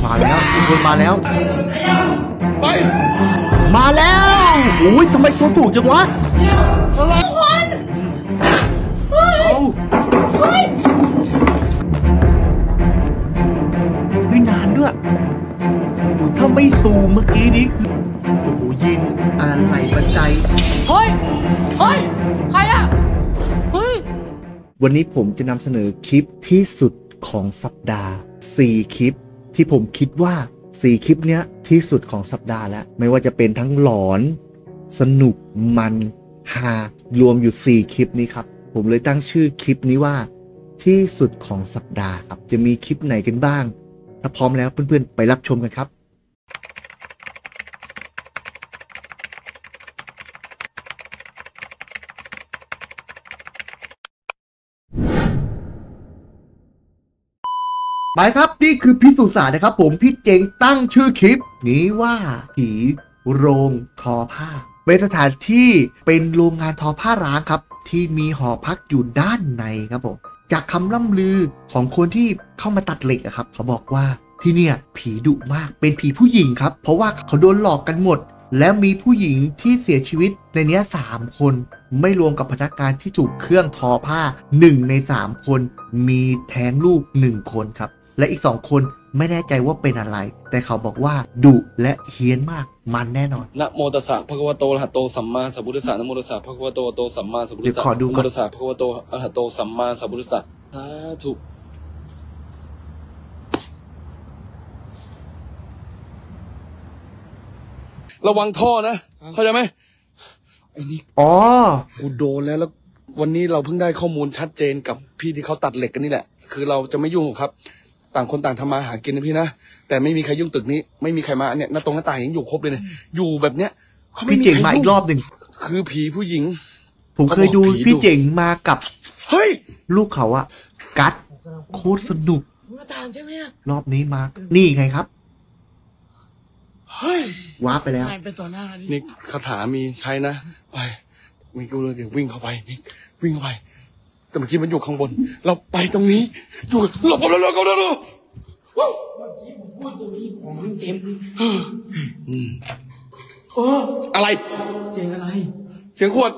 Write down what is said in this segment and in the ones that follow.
มาแล้วทุกคนมาแล้วไปมาแล้วโอ้ยทำไมตัวสูงจังวะอะไรคนไม่นานด้วยถ้าไม่ซูมเมื่อกี้นี้คือโอ้โหยิงอะไรบันไดเฮ้ยใครอะเฮ้ยวันนี้ผมจะนำเสนอคลิปที่สุดของสัปดาห์4คลิปที่ผมคิดว่า4คลิปเนี้ยที่สุดของสัปดาห์แล้วไม่ว่าจะเป็นทั้งหลอนสนุกมันฮารวมอยู่4คลิปนี้ครับผมเลยตั้งชื่อคลิปนี้ว่าที่สุดของสัปดาห์ครับจะมีคลิปไหนกันบ้างถ้าพร้อมแล้วเพื่อนๆไปรับชมกันครับไปครับนี่คือพิสูจน์ศาสตร์นะครับผมพี่เจงตั้งชื่อคลิปนี้ว่าผีโรงทอผ้าเป็นสถานที่เป็นโรงงานทอผ้าร้างครับที่มีหอพักอยู่ด้านในครับผมจากคำล่ำลือของคนที่เข้ามาตัดเหล็กครับเขาบอกว่าที่เนี่ยผีดุมากเป็นผีผู้หญิงครับเพราะว่าเขาโดนหลอกกันหมดและมีผู้หญิงที่เสียชีวิตในนี้3 คนไม่รวมกับพนักงานที่ถูกเครื่องทอผ้า1 ใน 3 คนมีแท้งลูก1 คนครับและอีก2 คนไม่แน่ใจว่าเป็นอะไรแต่เขาบอกว่าดุและเฮี้ยนมากมันแน่นอนนะโมตัสสะภะคะวะโตอะระหะโตสัมมาสัมพุทธัสสะนะโมตัสสะภะคะวะโตอะระหะโตสัมมาสัมพุทธัสสะนะโมตัสสะภะคะวะโตอะระหะโตสัมมาสัมพุทธัสสะสาธุระวังท่อนะเข้าใจไหมไอ้นี่อ๋อกูโดนแล้ววันนี้เราเพิ่งได้ข้อมูลชัดเจนกับพี่ที่เขาตัดเหล็กกันนี่แหละคือเราจะไม่ยุ่งครับต่างคนต่างทำมาหากินนะพี่นะแต่ไม่มีใครยุ่งตึกนี้ไม่มีใครมาเนี่ยหน้าตรงหน้าต่างยังอยู่ครบเลยเนี่ยอยู่แบบเนี้ยเขาไม่มีใครมาอีกรอบหนึ่งคือผีผู้หญิงผมเคยดูพี่เจ๋งมากับเฮ้ยลูกเขาอะกัดโคตรสนุกรอบนี้มานี่ไงครับเฮ้ยว้าไปแล้วนี่คาถามีใช้นะไปมีกูเลยเดี๋ยววิ่งเข้าไปนี่วิ่งเข้าไปแต่เมื่อกี้มันอยู่ข้างบนเราไปตรงนี้อยู่หลบเร็วเมื่อกี้ผมพูดตรงนี้ของมันเต็มอะไรเสียงอะไรเสียงขวด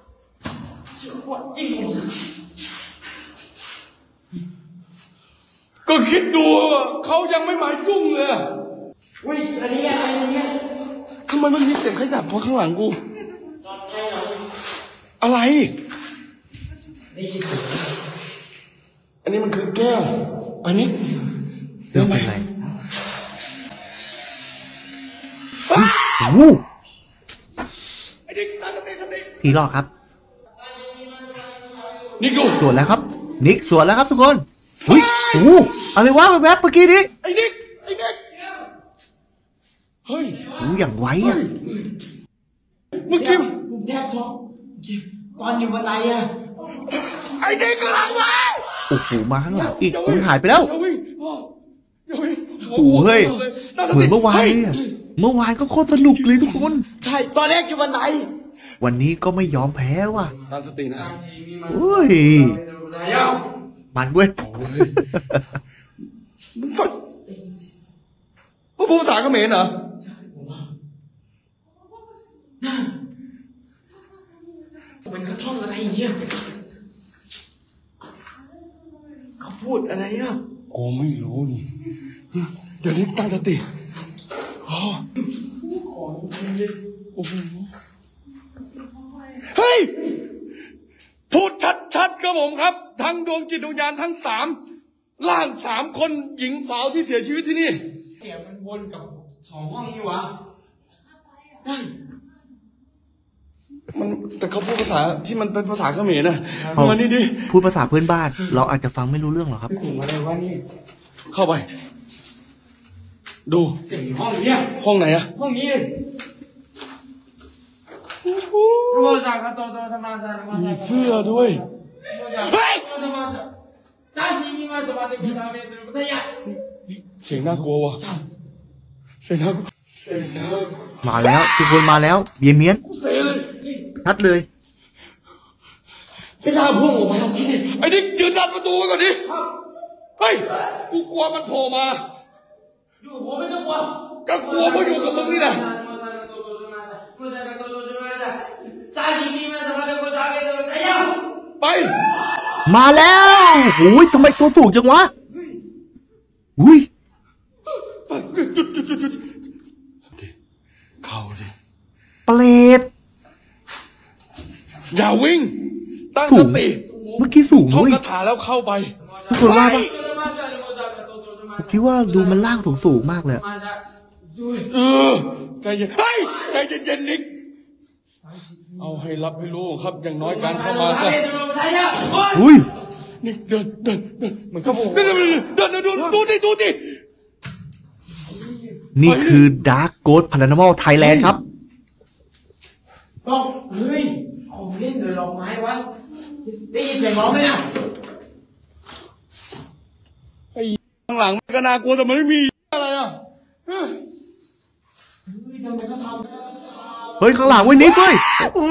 จริงก็คิดดูเขายังไม่มายุ่งเลยอุ้ยอันนี้อะไรเนี่ยทำไมมันมีเสียงขยับเพราะข้างหลังกูอะไรอันนี้มันคือแก้วอันนี้เรื่องอะไรผีหลอกครับนิกดูสวนแล้วครับนิกสวนแล้วครับทุกคนเฮ้ยโอ้อะไรวะแวบเมื่อกี้นี้ไอ้นิกเฮ้ยโอ้อย่างไวอ่ะเมื่อกี้ผมแทบช็อกตอนอยู่บันไดอ่ะไอ้นิกกำลังมาโอ้โหมาข้างหลังอีกโอ้ยหายไปแล้วโอ้เฮ้ยเหมือนเมื่อวานเลยเมื่อวานก็โคตรสนุกเลยทุกคนใช่ตอนแรกอยู่บันไดวันนี้ก็ไม่ยอมแพ้ว่ะตั้งสตินะโอ้ยมันเว้ยพูดภาษาเขมรเหรอมันเขาท่องอะไรเนี่ยเขาพูดอะไรอ่ะกูไม่รู้นี่เดี๋ยวนี้ตั้งสติเฮ้ยพูดชัดๆครับผมครับทั้งดวงจิตดวงญาณทั้ง3ร่าง3 คนหญิงสาวที่เสียชีวิตที่นี่เสียงมันวนกับ2 ห้องนี่วะมันแต่เขาพูดภาษาที่มันเป็นภาษาเขมรนะมานี่ดิพูดภาษาเพื่อนบ้านเราอาจจะฟังไม่รู้เรื่องหรอกครับอะไรวะนี่เข้าไปดูเสียงห้องเนี่ยห้องไหนอะห้องนี้มีเสื้อด้วยเฮ้ยเสียงน่ากลัวว่ะเสียงน่ากลัวมาแล้วทุกคนมาแล้วเบียเมียนชัดเลยไปลาพุ่งออกมาไอ้นี่ยืนดันประตูไว้ก่อนดิเฮ้ยกูกลัวมันโผล่มาอยู่ผมไม่ต้องกลัวก็กลัวเพราะอยู่กับมึงนี่แหละไปมาแล้วโอ้ยทำไมตัวสูงจังวะอุ้ยเข้าดิเปรตอย่าวิ่งตั้งสูสงติเมื่อกี้สูงท่องเว้ยคาถาแล้วเข้าไปทุกคนว่าปะผมคิดว่าดูมันล่างสูงมากเลยเออใจเย็นเฮ้ยใจเย็นๆนิกเอาให้รับให้รู้ครับอย่างน้อยการเข้ามาก็อุ้ยนิกเดินมันก็เดินดูดินี่คือ Dark Ghost Paranormal Thailand ครับบอกเฮ้ยของเล่นเดี๋ยวหลอกไม้วะได้ยินเสียงร้องไหมนะข้างหลังมันก็น่ากลัวแต่มันไม่มีอะไรอ่ะทำไมเขาทเฮ้ย ข้างหลังไว้นิดด้วย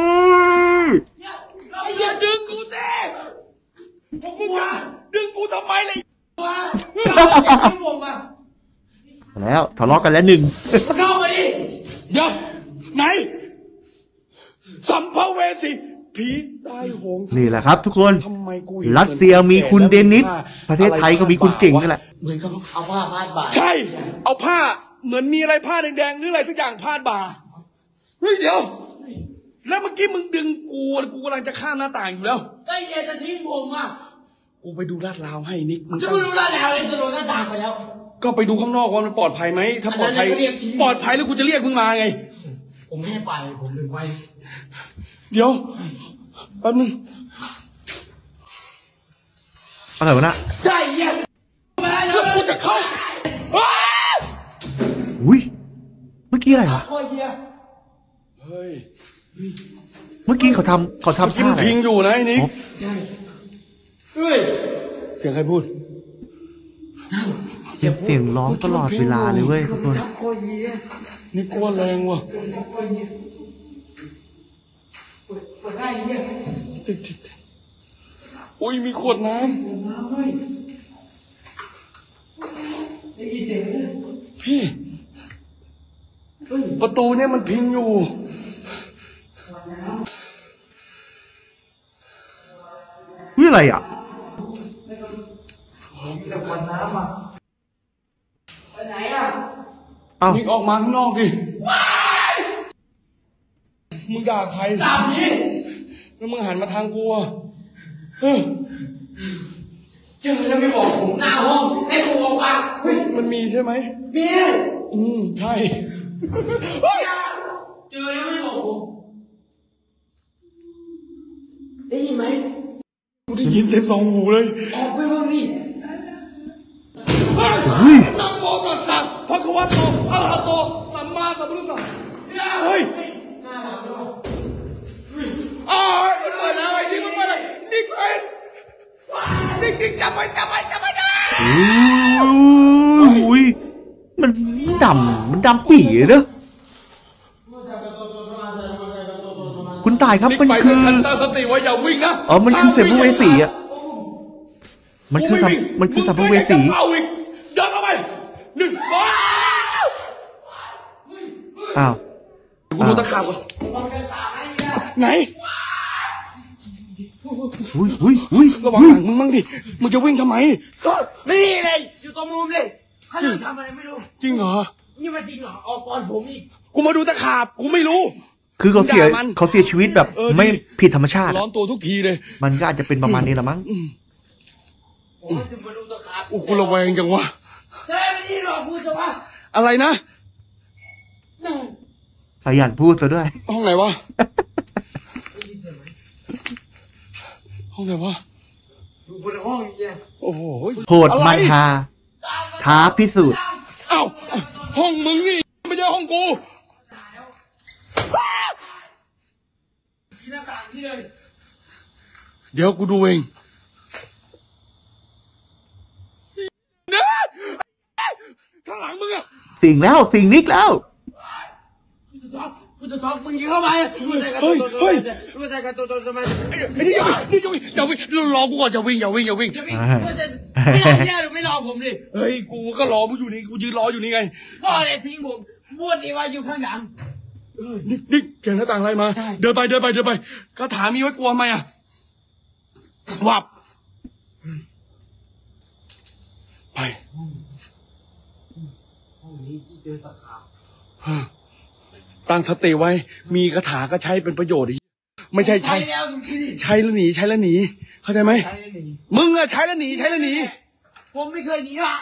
อย่าดึงกูเต้พวกมึงอะดึงกูทำไมเลยำวะไม่ผมอ่ะแล้วทะเลาะกันแล้วหนึ่งเข้ามาดิเดี๋ยวไหนสัมภเวสีผีตายโหงนี่แหละครับทุกคนทำไมกูเห็นรัสเซียมีคุณเดนิส ประเทศไทยก็มีคุณเจ๋งนั่นแหละเหมือนกับเอาผ้าพาดบ่าใช่ เอาผ้าเหมือนมีอะไรผ้าแดงๆหรืออะไรสักอย่างพาดบ่าเฮ้ยเดี๋ยว แล้วเมื่อกี้มึงดึงกูกำลังจะข้ามหน้าต่างอยู่แล้วก็เย็นจะทิ้งผมอ่ะกูไปดูลาดราวให้นิกมึงจะไม่รู้แล้วแล้วจะโดนหน้าต่างไปแล้วก็ไปดูข้างนอกว่ามันปลอดภัยไหมถ้าปลอดภัยอันนั้นก็เรียกชี้ปลอดภัยแล้วกูจะเรียกมึงมาไงผมไม่ให้ไปผมดึงไว้เดี๋ยวแป๊บนึงอะไรวะน่ะใช่เยี่ยมมาแล้วกูจะเข้าอ้าอุ้ย เมื่อกี้อะไรวะโคตรเยี่ยมเฮ้ยเมื่อกี้เขาทำเมื่อกี้ท่ามันอะไรพิงอยู่นะไอ้นิกใช่เฮ้ยเสียงใครพูดเสียงร้องตลอดเวลาเลยเว้ยทุกคนโคตรเยี่ยมนี่กลัวแรงว่ะโคตรเยี่ยมเปิดได้เยี่ยมอุ้ยมีขวดน้น้ำเฮ้ยได้ยินเสียงไหมำพี่ ประตูเนี่ยมันพิงอยู่นี่อะไรอ่ะแต่ขวดน้ำอ่ะไปไหนอ่ะเอ้านิกออกมาข้างนอกดิมึงด่าใครตามนี้แล้วมึงหันมาทางกูอ่ะเจอแล้วไม่บอกผมหน้าห้องให้ผมบอกว่าเฮ้ยมันมีใช่ไหมเมียใช่เจอแล้วไม่บอกผมได้ยินไหมกูได้ยินเต็มสองหูเลยออกไปเบิ่งนี่อุ้ยนะโมตัสสะภะคะวะโตอะระหะโตสัมมาสัมพุทธัสสะเฮ้ยหน้าหลังด้วยมันเปิดแล้วไอ้นี่มันเปิดแล้วนิกเป็นนิกจับไปอุ้ย มันดำปี่เลยเนอะคุณตายครับ มันไปคือทันตาสติไว้อย่าวิ่งนะอ๋อ มันคือเสพเวสีอ่ะ มันคือสัมภเวสีเอาอีกเดินเข้าไปหนึ่งสองอ้าวกูดูตะขาบก่อนไหนอุ้ยระวังหลังมึงมั่งดิมึงจะวิ่งทำไมนี่เลยอยู่ตรงมุมเลยเขาจะทำอะไรไม่รู้จริงเหรอนี่มันจริงเหรอออกก่อนผมอีกกูมาดูตะขาบกูไม่รู้คือเขาเสียด่ามันชีวิตแบบ ไม่ผิดธรรมชาติร้ออะนตัวทุกทีเลยมันก็อาจจะเป็นประมาณนี้ละมั้งผมจะมาดูตะขาบกูระแวงจังวะเฮ้ยไม่ได้หรอกพูดจะว่าอะไรนะขยันพูดซะด้วยห้องไหนวะห้องไหนวะอยู่บนห้องอย่างเงี้ยโอ้โหโหดมันฮาท้าพิสูจน์เอ้าห้องมึงนี่ไม่ใช่ห้องกูที่หน้าต่างนี่เลยเดี๋ยวกูดูเองนะข้างหลังมึงอะสิ่งนิกแล้วกูจะซ้อมมึงยิงเข้าไปมึงใส่กันมึงใส่กันตัวมาไอ้นี่อย่าวิ่งรอกูก่อนอย่าวิ่งมึงจะไม่รอเนี่ยหรือไม่รอผมดิเฮ้ยกูก็รอมึงอยู่นี่กูยืนรออยู่นี่ไงรอเนี่ยทิ้งผมบ้วนดีว่าอยู่ข้างหลังนี่เสียงหน้าต่างอะไรมาเดินไปคาถามีไว้กลัวไหมอ่ะวับไปห้องนี้ที่เจอตะขาบตั้งสติไว้ มีคาถาก็ใช้เป็นประโยชน์ไม่ใช่ใช้แล้วมึงคิดดิใช้แล้วหนีเข้าใจไหมใช้แล้วหนีมึงอะใช้แล้วหนีผมไม่เคยหนีหรอก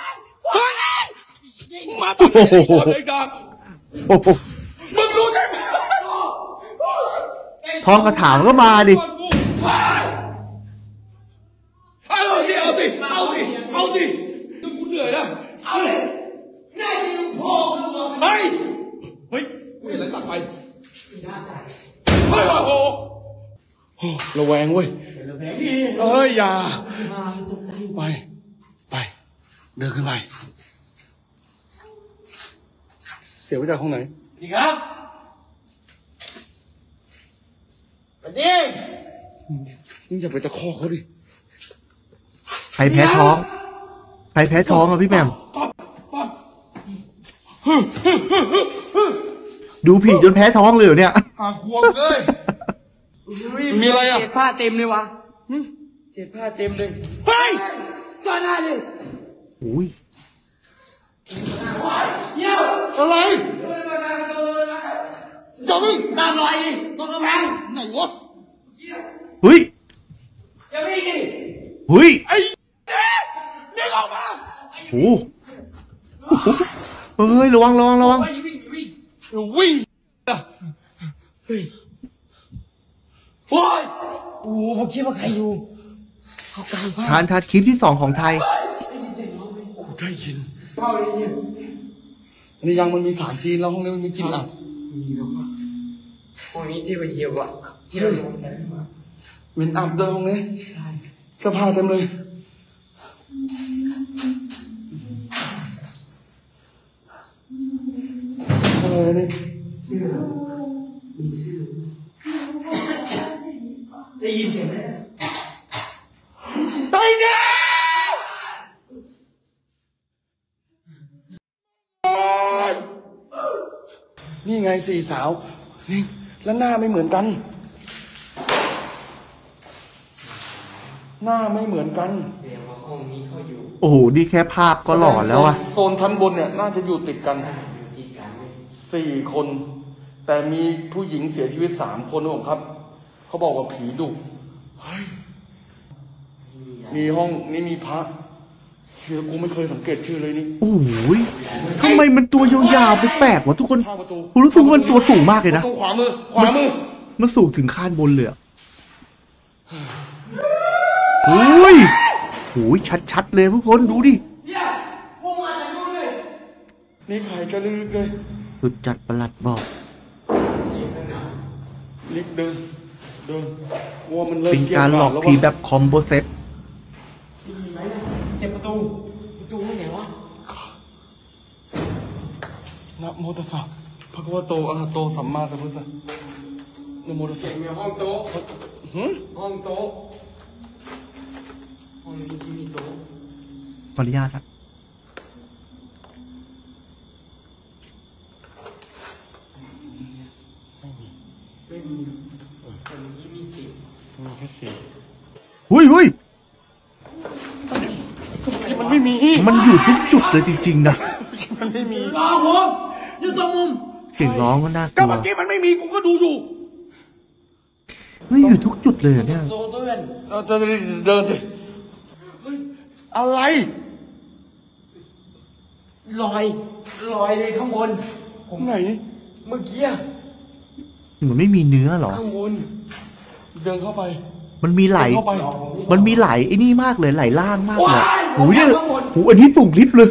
มาตัวนี้ไอ้ดอกโอ้โหมึงรู้ใช่ไหมท้องกระถางก็มาดิเอาดิกูเหนื่อยนะเอาเลยแน่จริงลูกพ่อลูกเราเฮ้ยกูเห็นอะไรตัดไปเฮ้ยโอ้โหระแวงเว้ยเอ้ยอย่าไปเดินขึ้นไปเสียงมาจากห้องไหนดีครับสวัสดีมึงอย่าไปตะคอกเขาดิใครแพ้ท้องอะพี่แหม่มดูผีจนแพ้ท้องเลยเหรอเนี่ยหาควงเลยมีอะไรอ่ะเศษผ้าเต็มเลยวะเศษผ้าเต็มเลยเฮ้ยก็ได้เลยอุ้ยเยี่ยวอะไรจงตามรอยดิตรงกำแพงไหนวะเฮ้ยอย่าวิ่งดิเฮ้ยไอ้เด็กออกมาโอ้เฮ้ยระวังวิ่งวิ่งโอ้ยโอ้ผมคิดว่าใครอยู่เขากลางผ้าทานคลิปที่ 2ของไทยกูได้ยินเข้าเลยเนี่ยอันนี้ยังมันมีสารจีนแล้วห้องนี้มันมีกลิ่นอับมีแล้วก็ห้องนี้ที่ไปเยี่ยวอะที่เราอยู่กันมาเหม็นอับเดิมห้องนี้เสื้อผ้าเต็มเลยอะไรนี่เสื้อมีเสื้อได้ยินเสียงไหมไอ้เนี่ยนี่ไงสี่สาวนี่แล้วหน้าไม่เหมือนกัน หน้าไม่เหมือนกันเสียงว่าห้องนี้เขาอยู่โอ้โหนี่แค่ภาพก็หลอนแล้วอะโซนชั้นบนเนี่ยน่าจะอยู่ติดกันอยู่ที่กันเลยสี่คน แต่มีผู้หญิงเสียชีวิต3 คนนะผมครับ เขาบอกว่าผีดุเฮ้ยมีห้องนี่มีพระเชื่อกูไม่เคยสังเกตชื่อเลยนี่โอ้ยทำไมมันตัวยาวๆแปลกๆวะทุกคนข้างประตูผมรู้สึกว่ามันตัวสูงมากเลยปนะระตูขวามือมันสูงถึงข้านบนเลยอะโอ้ยชัดๆเลยทุกคนดูดิพวกมันจะดูเลยนี่ใครจะลึกๆเลยสุดจัดประหลัดบอกเสียงข้างหน้าลิกเดินว่ามันเริ่มเป็นการหลอกผีแบบคอมโบเซตมีไหมเนี่ยเจ็บประตูที่ไหนวะนะโมตัสสะพระคัมภีโตอะระหะโตสัมมาสัมพุทธัสสะนะโมตัสเสียสะงในห้องโต๊ะหืมห้องโต๊ะห้องนี้ที่มีโต๊ะขออนุญาตครับไม่มีแต่เมื่อกี้มีเสียงมีแค่เสียงหุยที่มันไม่มีมันอยู่ทุกจุดเลยจริงๆนะมันไม่มีรอผมอยู่ตรงมุมเสียงร้องก็น่ากก็ลัวเมื่อกี้มันไม่มีกูก็ดูอยู่ไม่อยู่ทุกจุดเลยเหรอเนี่ยโต๊ะเพื่อนเราจะเดินดิอะไรลอยเลยข้างบนผมไหนเมื่อกี้เหมือนไม่มีเนื้อเหรอข้างบนเดินเข้าไปมันมีไหลเดินเข้าไปมันมีไหลไอ้นี่มากเลยไหลล่างมากเลยว้ายหูเนี่ยข้างบนหูอันนี้สูงลิฟต์เลย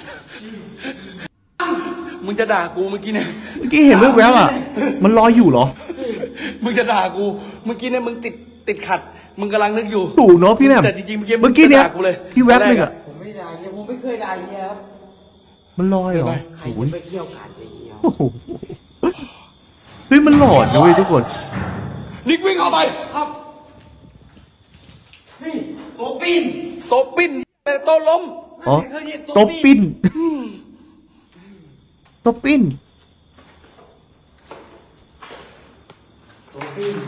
มึงจะด่ากูเมื่อกี้เนี่ยเมื่อกี้เห็นแวบๆอ่ะ มันลอยอยู่เหรอมึงจะด่ากู เมื่อกี้เนี่ยมึงติดขัด มึงกำลังนึกอยู่สูงเนาะพี่แหม่มแต่จริงๆเมื่อกี้เมื่อกี้เนี่ยมึงจะด่ากูเลยพี่แวบหนึ่งอ่ะผมไม่ได้เนี่ยผมไม่เคยได้เนี่ยครับมันลอยเหรอใครโอ้จะยไปเที่ยวกาดไปเที่ยวโอ้โหเฮ้ยมันหลอนนะเว้ยทุกคนนิกวิ่งเข้าไปครับนี่โต๊ะปีนโต๊ะปิ้นแต่โต๊ะล้มอ๋อโต๊ะปิ้นโต๊ะปิ้นโต๊ะปีน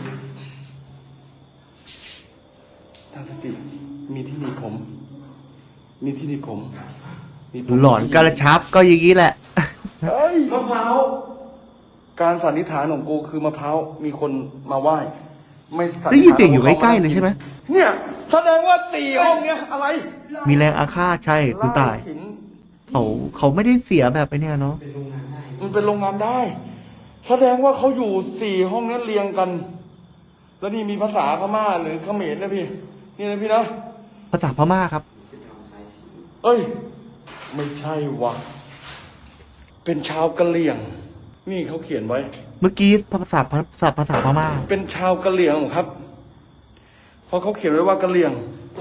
ตั้งสติมีที่หนีบผม มีที่หนีบผมมีผมหลอนกระชับก็อย่างนี้แหละเฮ้ยมะพร้าวการสันนิษฐานของกูคือมะพร้าวมีคนมาไหว้ไม่สันได้นิษยินฐานเสียงอยู่ใกล้ๆเลยใช่ไหมเนี่ยแสดงว่า4 ห้องเนี่ยอะไรมีแรงอาฆาตใช่คุณตายหินเขาไม่ได้เสียแบบไอ้เนี่ยเนาะเป็นโรงงานได้มันเป็นโรงงานได้ แสดงว่าเขาอยู่4 ห้องนี้เรียงกัน แล้วนี่มีภาษาพม่าหรือเขมรนะพี่ นี่นะพี่นะภาษาพม่าครับเอ้ย ไม่ใช่วะเป็นชาวกะเหรี่ยง นี่เขาเขียนไว้เมื่อกี้ภาษาพม่าเป็นชาวกะเหรี่ยงครับ เพราะเขาเขียนไว้ว่ากะเหรี่ยง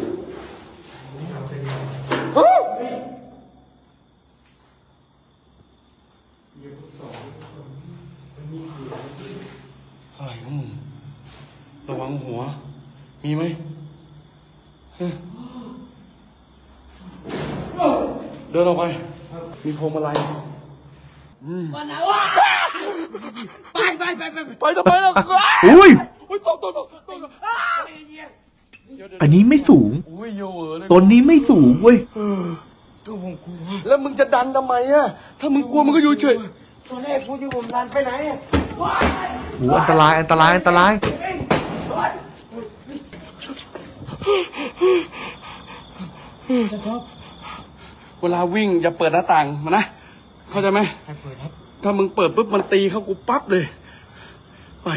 อะไรของมึงระวังหัว มีไหมเฮ้ยเดินออกไป มีพวงมาลัยวันไหนวะไปไปไปไปไปทำไมล่ะอุ้ยอุ้ยตกอันนี้ไม่สูงอุ้ยโยเออเลยต้นนี้ไม่สูงเว้ยตัวผมกลัวแล้วมึงจะดันทำไมอะถ้ามึงกลัวมึงก็อยู่เฉยตอนแรกพูดที่ผมดันไปไหนว้ายโหอันตรายอันตรายอันตรายเวลาวิ่งอย่าเปิดหน้าต่างมานะ เข้าใจไหมใครเปิดครับถ้ามึงเปิดปุ๊บมันตีเข้ากูปั๊บเลย ไป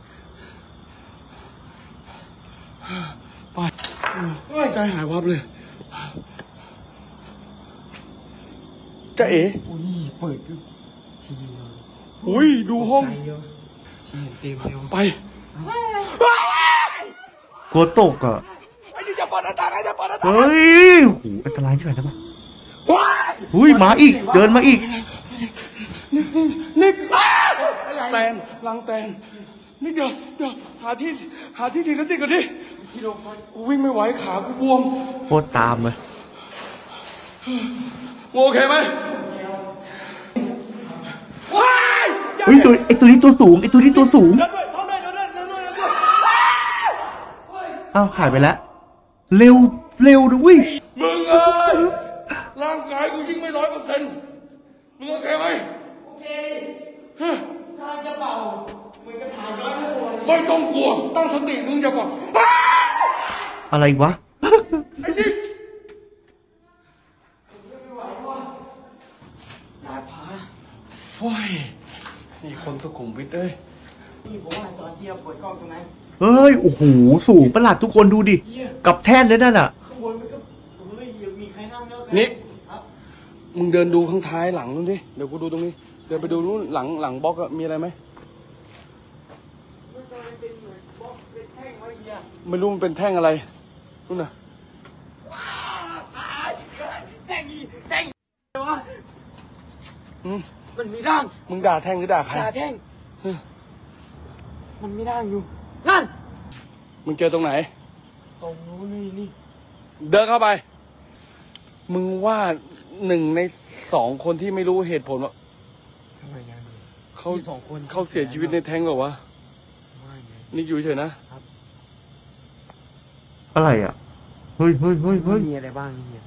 ไปใจหายวับเลยจะเอ๋อุ้ยเปิดอยู่ทีเดียวอุ้ยดูห้องใจเยอะเห็นเต็มเดียวไปกลัวตกอ่ะไอ้นี่จะเปิดหน้าต่างไอ้จะเปิดหน้าต่างเฮ้ยโหอันตรายที่ไหนนะวะอุ้ยมาอีก เดินมาอีกนิกแตนลังแตนนิกเดี๋ยวหาที่ทีกันติก่อนดิกูวิ่งไม่ไหวขากูบวมโคตรตามเลยโอเคไหมว้ายเฮ้ยไอตัวนี้ตัวสูงไอตัวนี้ตัวสูงเดินด้วยท้องด้วยเดินด้วยอ้าวหายไปแล้ว เร็วเร็วนะเว้ยมึงเอ้ยร่างกายกูยิ่งไม่100%มึงโอเคไหมโอเคถ้าจะเป่ามันก็ถ่ายย้อนให้ตัวไม่ต้องกลัวตั้งสติมึงจะบอกอะไรวะไอ้นิกไม่ไหวว่ะดาดฟ้าฟอยนี่คนสุขุมวิทเอ้ยพี่ผมว่าตอนที่เราเปิดกล้องตรงนั้นเฮ้ย โอ้โห สูงประหลาดทุกคนดูดิ กับแท่นเลยนั่นน่ะข้างบนมันก็เฮ้ยยังมีใครนั่งแล้วนิกครับมึงเดินดูข้างท้ายหลังนู้นดิ เดี๋ยวกูดูตรงนี้ เดินไปดูนู้นหลังบล็อกอะมีอะไรไหมมันจะเป็นเหมือนบล็อกเป็นแท่งอะไรเงี้ยไม่รู้มันเป็นแท่งอะไรนู่นน่ะแท่งนี้แท่งอะไรวะอืมมันมีร่างมึงด่าแท่งหรือด่าใครตาแท่งมันมีร่างอยู่นั่นมึงเจอตรงไหนตรงนู้นนี่เดินเข้าไป มึงว่า1 ใน 2 คนที่ไม่รู้เหตุผลว่าทำไมยังไงเขาที่สองคนเขาเสียชีวิตในแท้งเหรอวะไม่ไงนี่อยู่เฉยนะอะไรอ่ะ เฮ้ยเฮ้ยเฮ้ยเฮ้ยมีอะไรบ้างเนี่ย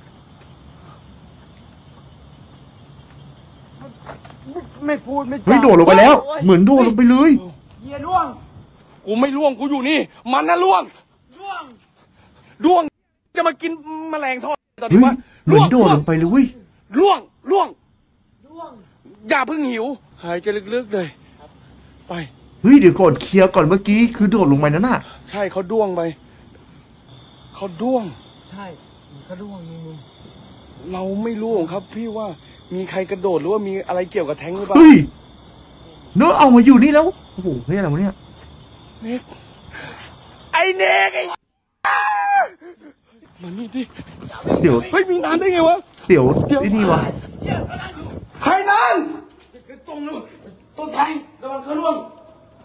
ไม่พูดไม่จาเฮ้ยโดดลงไปแล้ว เหมือนโดดลงไปเลยเฮียล่วงกูไม่ล่วงกูอยู่นี่ มันน่ะล่วงล่วงล่วง จะมากินแมลงทอดตอนเฮ้นี้ยวะเหมือนโดดลงไปเลยเว้ยล่วงล่วงอย่าเพิ่งหิว หายใจลึกๆเลย ไปเฮ้ยเดี๋ยวก่อนเคลียร์ก่อนเมื่อกี้คือโดดลงไปนั่นน่ะใช่เขาด้วงไป เขาด้วงใช่มันก็ล่วงนู่นเราไม่รู้ของครับ พี่ว่ามีใครกระโดดหรือว่ามีอะไรเกี่ยวกับแท้งหรือเปล่าเฮ้ยเนอะเอามาอยู่นี่แล้ว โอ้โหเฮ้ยอะไรวะเนี่ยเน็กไอ้เน็กไอ้มันนี่ดิเดี๋ยวเฮ้ยมีน้ำได้ไงวะเดี๋ยวไอ้นี่วะใครนั่นตรงนู้นต้นแทงระวังเขาล่วง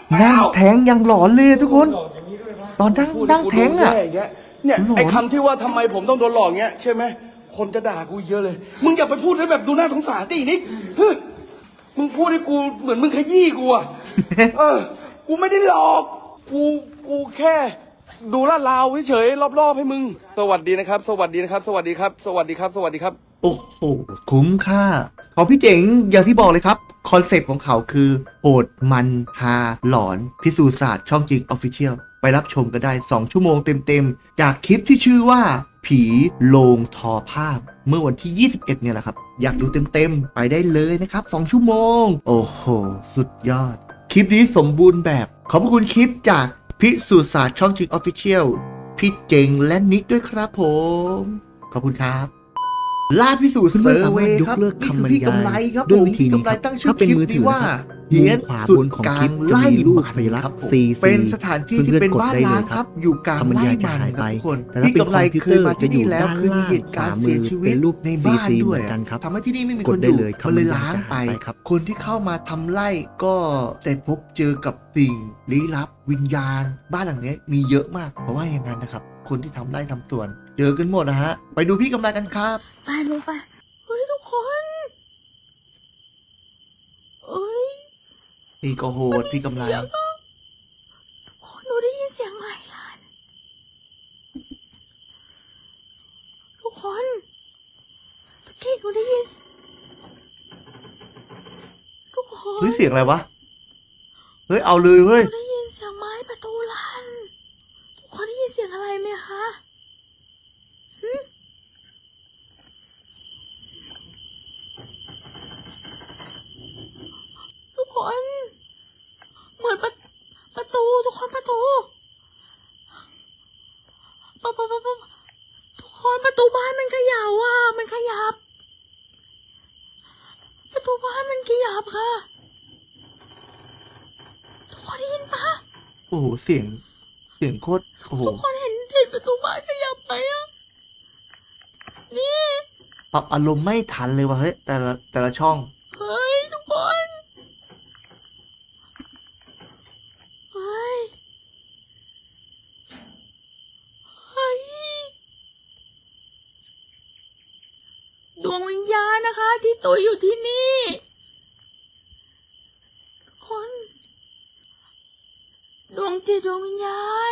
นั่งแทงยังหลอนเลยทุกคน ตอนนั่งแทงอ่ะเนี่ยไอ้คำที่ว่าทำไมผมต้องโดนหลอกเงี้ยใช่ไหมคนจะด่ากูเยอะเลยมึงอย่าไปพูดให้แบบดูน่าสงสารดินิกมึงพูดให้กูเหมือนมึงขยี้กูอ่ะ กูไม่ได้หลอกกูแค่ดูลาดราวเฉยๆรอบๆให้มึงสวัสดีนะครับสวัสดีนะครับสวัสดีครับสวัสดีครับสวัสดีครับโอ้โหคุ้มค่าของพี่เจ๋งอย่างที่บอกเลยครับคอนเซปต์ของเขาคือโหดมันฮาหลอนพิสูจน์ศาสตร์ช่องจริง Official ไปรับชมกันได้ 2 ชั่วโมงเต็มๆจากคลิปที่ชื่อว่าผีโลงทอภาพเมื่อวันที่ 21 เนี่ยแหละครับอยากดูเต็มๆไปได้เลยนะครับ2 ชั่วโมงโอ้โหสุดยอดคลิปนี้สมบูรณ์แบบขอบคุณคลิปจากพิสูจน์ศาสตร์ช่องจริง Official พี่เจ๋งและนิกด้วยครับผมขอบคุณครับล่าพิสูจน์เซอร์เวย์ครับนี่คือพี่กำไรครับด้วยวิธีนี้ครับตั้งชื่อคลิปนี้ว่าเฮียนสุดกลางไล่รูปสัญลักษณ์เป็นสถานที่ที่เป็นบ้านล้างครับอยู่กลางไล่มันครับทุกคนพี่กำไรเคยมาที่นี่แล้วคือมีเหตุการณ์เสียชีวิตในบ้านด้วยทำให้ที่นี่ไม่มีคนอยู่มันเลยล้างไปคนที่เข้ามาทำไล่ก็ได้พบเจอกับสิ่งลี้ลับวิญญาณบ้านหลังนี้มีเยอะมากเพราะว่าอย่างนั้นนะครับคนที่ทำไร่ทำสวนเจอกันหมดนะฮะไปดูพี่กำไรกันครับไปลงไปเฮ้ยทุกคนเอ้ยพี่ก็โหดพี่กำไรทุกคนหนูได้ยินเสียงไหลหลานทุกคนเมื่อกี้หนูได้ยินทุกคนเฮ้ยเสียงอะไรวะเฮ้ยเอาเลยเฮ้ยได้ยินเสียงไม้ประตูลั่นทุกคนได้ยินเสียงอะไรไหมคะทุกคนเหมือนประตูทุกคนประตูทุกคนประตูบ้านมันเขย่าอ่ะมันขยับประตูบ้านมันขยับค่ะทุกคนได้ยินปะโอ้โหเสียงโคตรโอ้โหทุกคนเห็นประตูบ้านขยับไหมอ่ะนี่ปรับอารมณ์ไม่ทันเลยว่ะเฮ้ยแต่ละช่องเฮ้ยทุกคนเฮ้ยดวงวิญญาณนะคะที่ตัวอยู่ที่นี่ทุกคนดวงจิตดวงวิญญาณ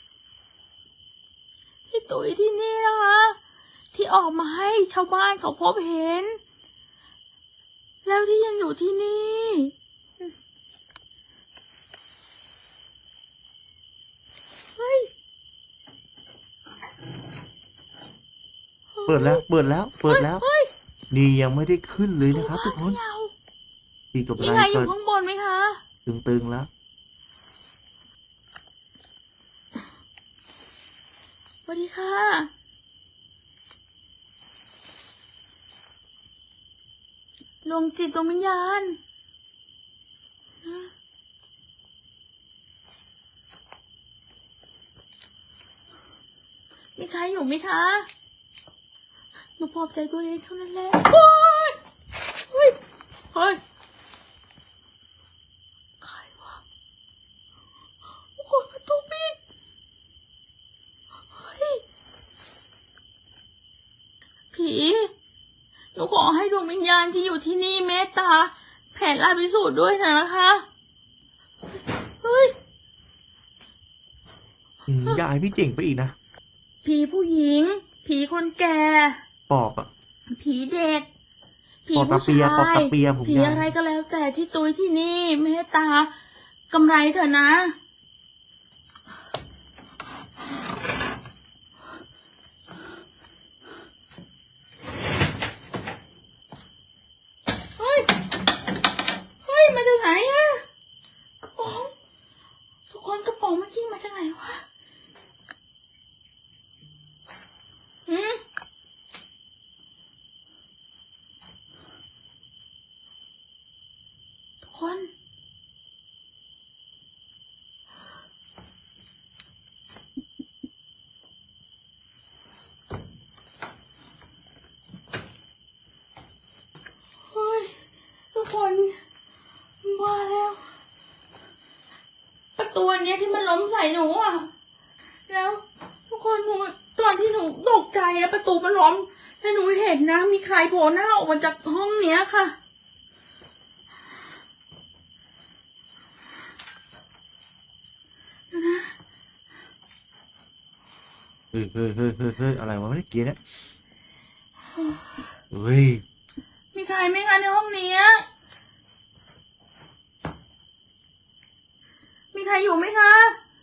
ที่ตัวอยู่ที่นี่นะคะที่ออกมาให้ชาวบ้านเขาพบเห็นแล้วที่ยังอยู่ที่นี่เฮ้ยเปิดแล้วนี่ยังไม่ได้ขึ้นเลยนะครับทุกคนพี่กับไลน์อยู่ข้างบนไหมคะตึงแล้วสวัสดีค่ะดวงจิตดวงวิญญาณมีใครอยู่ไหมคะหนูปลอบใจตัวเองเท่านั้นแหละเฮ้ยใครวะโอ้โหประตูปิดผีหนูขอให้ดวงวิญญาณที่อยู่ที่นี่เมตตาแผ่ลาพิสูจน์ด้วยนะคะเฮ้ยอย่าให้พี่เจ๋งไปอีกนะผีผู้หญิงผีคนแก่ปอบอ่ะผีเด็กผีผู้ชายผีอะไรก็แล้วแต่ที่ตุยที่นี่เมตตากำไรเถอะนะเฮ้ยมาจากไหนอะกระป๋องทุกคนกระป๋องเมื่อกี้มาจากไหนวะทุกคนทุกคนมาแล้วตูอันเนี้ยที่มันล้มใส่หนูอ่ะแล้วทุกคนหนูตอนที่หนูตกใจอะประตูมันล้มแต่หนูเห็นนะมีใครโผล่หน้าออกมาจากห้องเนี้ยค่ะดูนะเฮ้ยอะไรวะเมื่อกี้เนี่ยเฮ้ยมีใครไหมคะในห้องเนี้ยมีใครอยู่ไหมคะ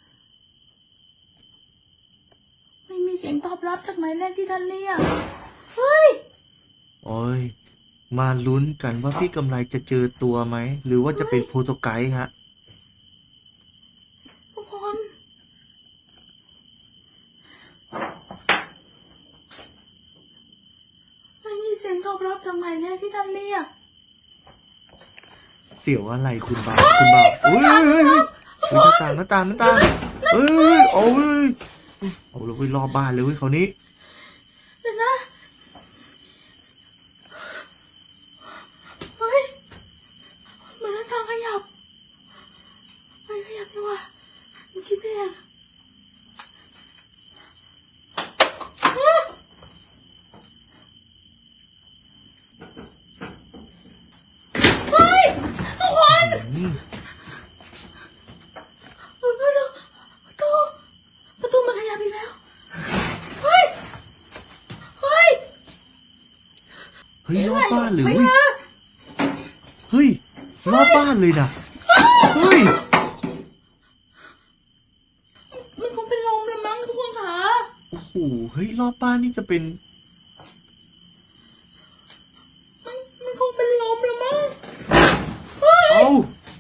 ไม่มีเสียงตอบรับจากหมายเลขที่ท่านเรียกเฮ้ยโอ้ยมาลุ้นกันว่าพี่กำไรจะเจอตัวไหมหรือว่าจะเป็นโปรโตไกด์ฮะทุกคนไม่มีเสียงตอบรับจากหมายเลขที่ท่านเรียกเสียวอะไรคุณบ่าวเฮ้ยหน้าต่างเฮ้ยโอ้ยเอาเลยรอบบ้านเลยเว้ยเขานี้เดี๋ยวนะเฮ้ยเหมือนหน้าต่างขยับไม่ขยับดีกว่ามันคิดไปเองเฮ้ยทุกคนประตูมันขยับอีกแล้วเฮ้ยรอบบ้านเลยไม่เว้ยมาเฮ้ยรอบบ้านเลยนะเฮ้ยมันคงเป็นลมเลยมั้งทุกคนค่ะโอ้โหเฮ้ยรอบบ้านนี่จะเป็นมันคงเป็นลมเลยมั้งเอ้า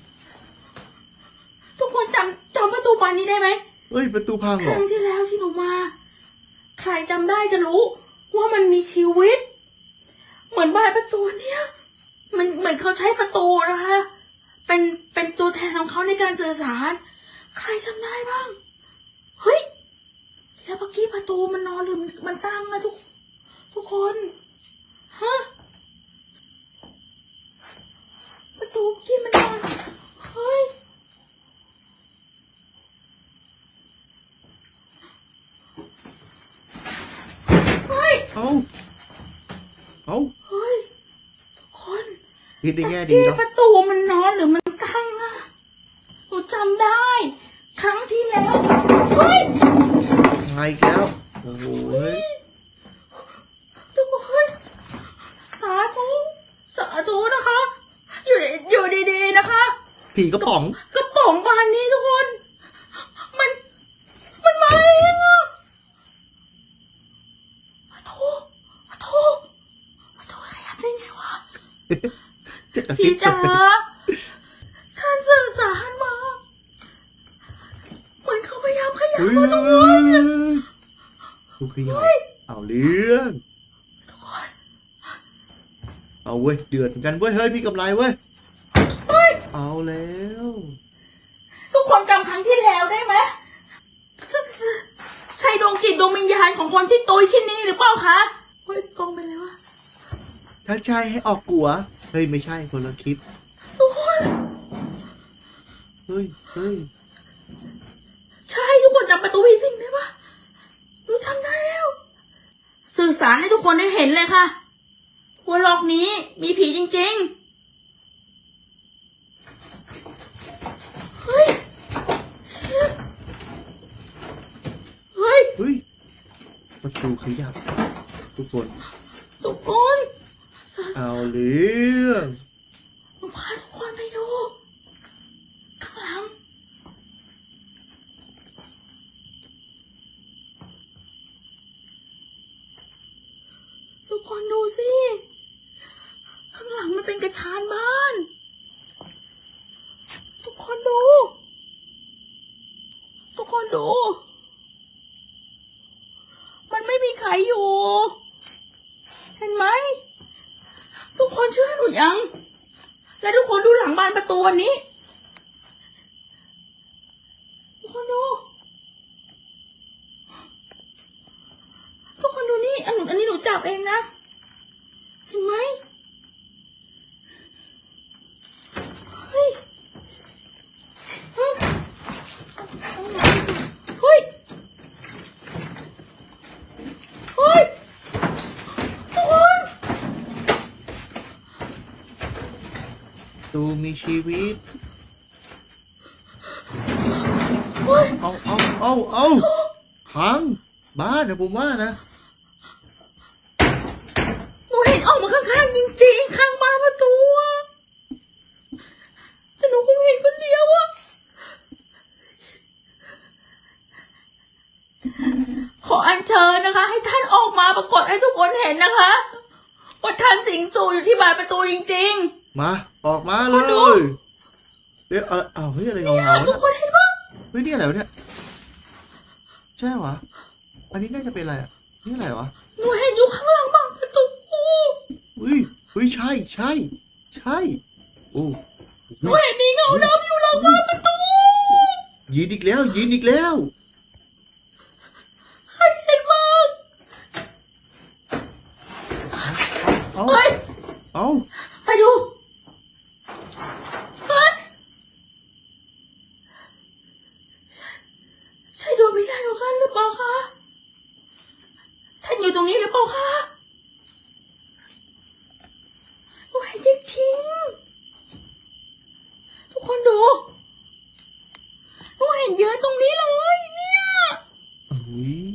ทุกคนจำประตูบานนี้ได้ไหมเฮ้ยประตูพังคเหรอรั้งที่แล้วที่หนูมา ใครจำได้จะรู้ว่ามันมีชีวิต เหมือนบานประตูเนี้ยมันเหมือนเขาใช้ประตูนะคะ เป็นตัวแทนของเขาในการสื่อสาร ใครจำได้บ้าง เฮ้ย แล้วเมื่อกี้ประตูมันนอนหรือมันตั้งอะทุกคน ฮะ ประตูเมื่อกี้มันนอน เฮ้ย เฮ้ยเอ้าเฮ้ย ทุกคนคิดได้แง่ดีที่เนาะประตูมันนอนหรือมันตั้งอะหนูจำได้ ครั้งที่แล้ว เฮ้ยไงอีกแล้วโอ้โหเฮ้ยทุกคนสาธุนะคะ อยู่ดีๆนะคะผีกระป๋องกระป๋องบานนี้ทุกคน มันมาเองอะโถขยับได้ไงวะจะกระซิพี่บจ๋าท่านสื่อสารมา เหมือนเขาพยายามขยับเฮ้ยมาทุกคนทุกขยับเอาเรื่องทุกคนเอาเว้ยเดือดเหมือนกันเว้ยเฮ้ยพี่กำไรเว้ยเอาแล้วทุกคนจำครั้งที่แล้วได้ไหมใช่ดวงจิตดวงวิญญาณของคนที่ตุยที่นี่หรือเปล่าคะเฮ้ยกองไปเลยวะถ้าใช่ให้ออกกัวเฮ้ยไม่ใช่คนละคลิปทุกคนเฮ้ยใช่ทุกคนจำประตูผีสิงได้ปะรู้จำได้แล้ว สื่อสารให้ทุกคนได้เห็นเลยค่ะว่าโลกนี้มีผีจริงๆเฮ้ยประตูขยับทุกคนทุกคนเอาเรื่องหนูพาทุกคนไปดูข้างหลังทุกคนดูสิข้างหลังมันเป็นกระชานบ้านทุกคนดูมันไม่มีใครอยู่เห็นไหมทุกคนเชื่อหนูยัง และทุกคนดูหลังบานประตูอันนี้ทุกคนดูนี่อันนี้หนูจับเองนะเห็นไหมเฮ้ยตูมีชีวิตเฮ้ยเอาพังบ้านนะผมว่านะหนูเห็นออกมาข้างๆจริงๆข้างบ้านประตูอะแต่หนูคงเห็นคนเดียวอะขออัญเชิญนะคะ ให้ท่านออกมาปรากฏให้ทุกคนเห็นนะคะว่าท่านสิงสู่อยู่ที่บานประตูจริงมาออกมาเลมาดูยเดี๋ยวเฮ้ยอะไรๆเงาเนี่ยเงาทุกคนเห็นปะเฮ้ยนี่อะไรวะเนี่ยใช่วะอันนี้น่าจะเป็นอะไรอ่ะนี่อะไรวะหนูเห็นอยู่ข้างหลังบานประตูเฮ้ยใช่โอ้หนูเห็นมีเงาดำอยู่หลังบานประตูยินอีกแล้วใครเห็นบ้างเอาเฮ้ยเอาไปดูเฮ้ยใช่ดวงวิญญาณของท่านหรือเปล่าคะท่านอยู่ตรงนี้หรือเปล่าคะหนูเห็นจริงๆทุกคนดูหนูเห็นเยอะตรงนี้เลยเนี่ยอุ้ย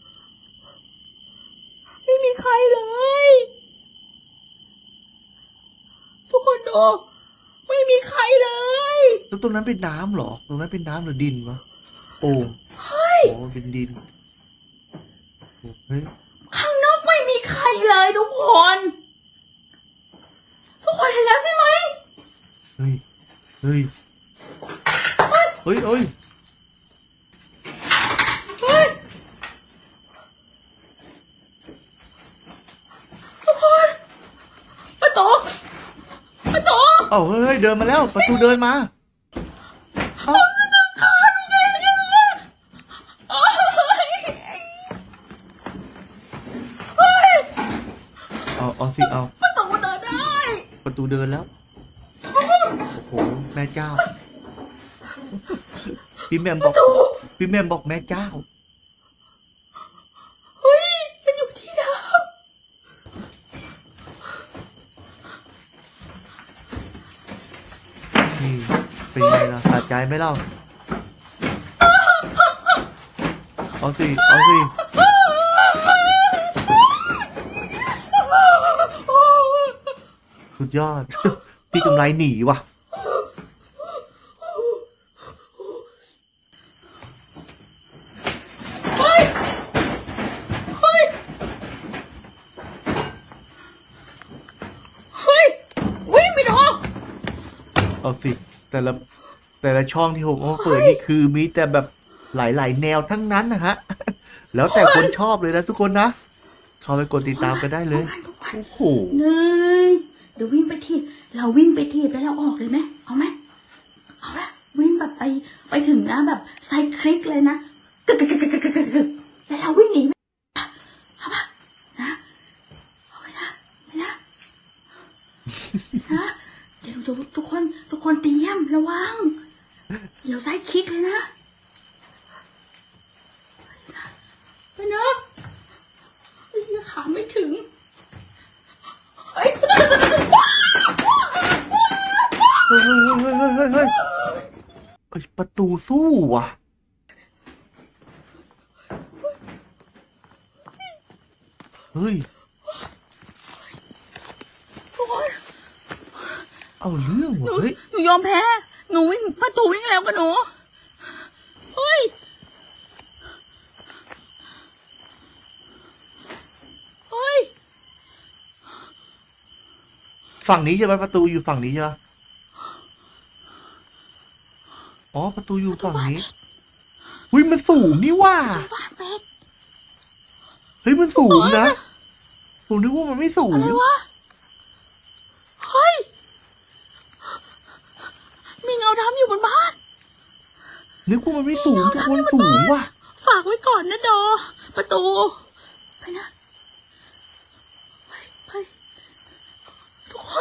ไม่มีใครเลยทุกคนดูไม่มีใครเลยแล้วตรงนั้นเป็นน้ำเหรอตรงนั้นเป็นน้ำหรือดินวะโอ่งเฮ้ยอ๋อเป็นดินเฮ้ยข้างนอกไม่มีใครเลยทุกคน ทุกคนเห็นแล้วใช่ไหมเฮ้ยเฮ้ยเฮ้ย ทุกคนประตูเอ้าเฮ้ยเดินมาแล้วประตูเดินมาเอ้า เอาสิเอาประตูเดินได้ประตูเดินแล้วโอ้โหแม่เจ้าพี่แมมบอกแม่เจ้าเฮ้ยมันอยู่ที่น้นี่เป็นไงล่ะสะใจไหมเล่าเอาสิสุดยอด พี่กำไรหนีว่ะำเฮ้ยวิ่งไปดูเอาสิแต่ละช่องที่ผมเอามาเปิดนี่คือมีแต่แบบหลายๆแนวทั้งนั้นนะฮะ แล้วแต่คนชอบเลยนะทุกคนนะเข้าไปกดติดตามกันได้เลยโอ้โหหนึ่งเดี๋ยววิ่งไปทีบเราวิ่งไปทีบแล้วเราออกเลยไหมเอาไหมวิ่งแบบไปถึงนะแบบไซคลิกเลยนะกึกแล้วเราวิ่งหนีเอาปะนะเอาไปนะเดี๋ยวทุกคนเตรียมระวังเดี๋ยวไซคลิกเลยนะไปนะไอ้เหี้ยขาไม่ถึงเฮ้ยเฮ้ยประตูสู้ว่ะเฮ้ยทุกคนเอาเรื่องว่ะเฮ้ยหนูยอมแพ้หนูวิ่งประตูวิ่งแล้วกับหนูเฮ้ยฝั่งนี้ใช่ไหมประตูอยู่ฝั่งนี้ใช่ไหมอ๋อประตูอยู่ฝั่งนี้เฮ้ยมันสูงนี่ว่าบ้านเป็ดเฮ้ยมันสูงนะผมนึกว่ามันไม่สูงอะไรวะเฮ้ยมีเงาดำอยู่บนบ้านนึกว่ามันไม่สูงทุกคนสูงว่ะฝากไว้ก่อนนะดอประตูไปนะไปทุกคน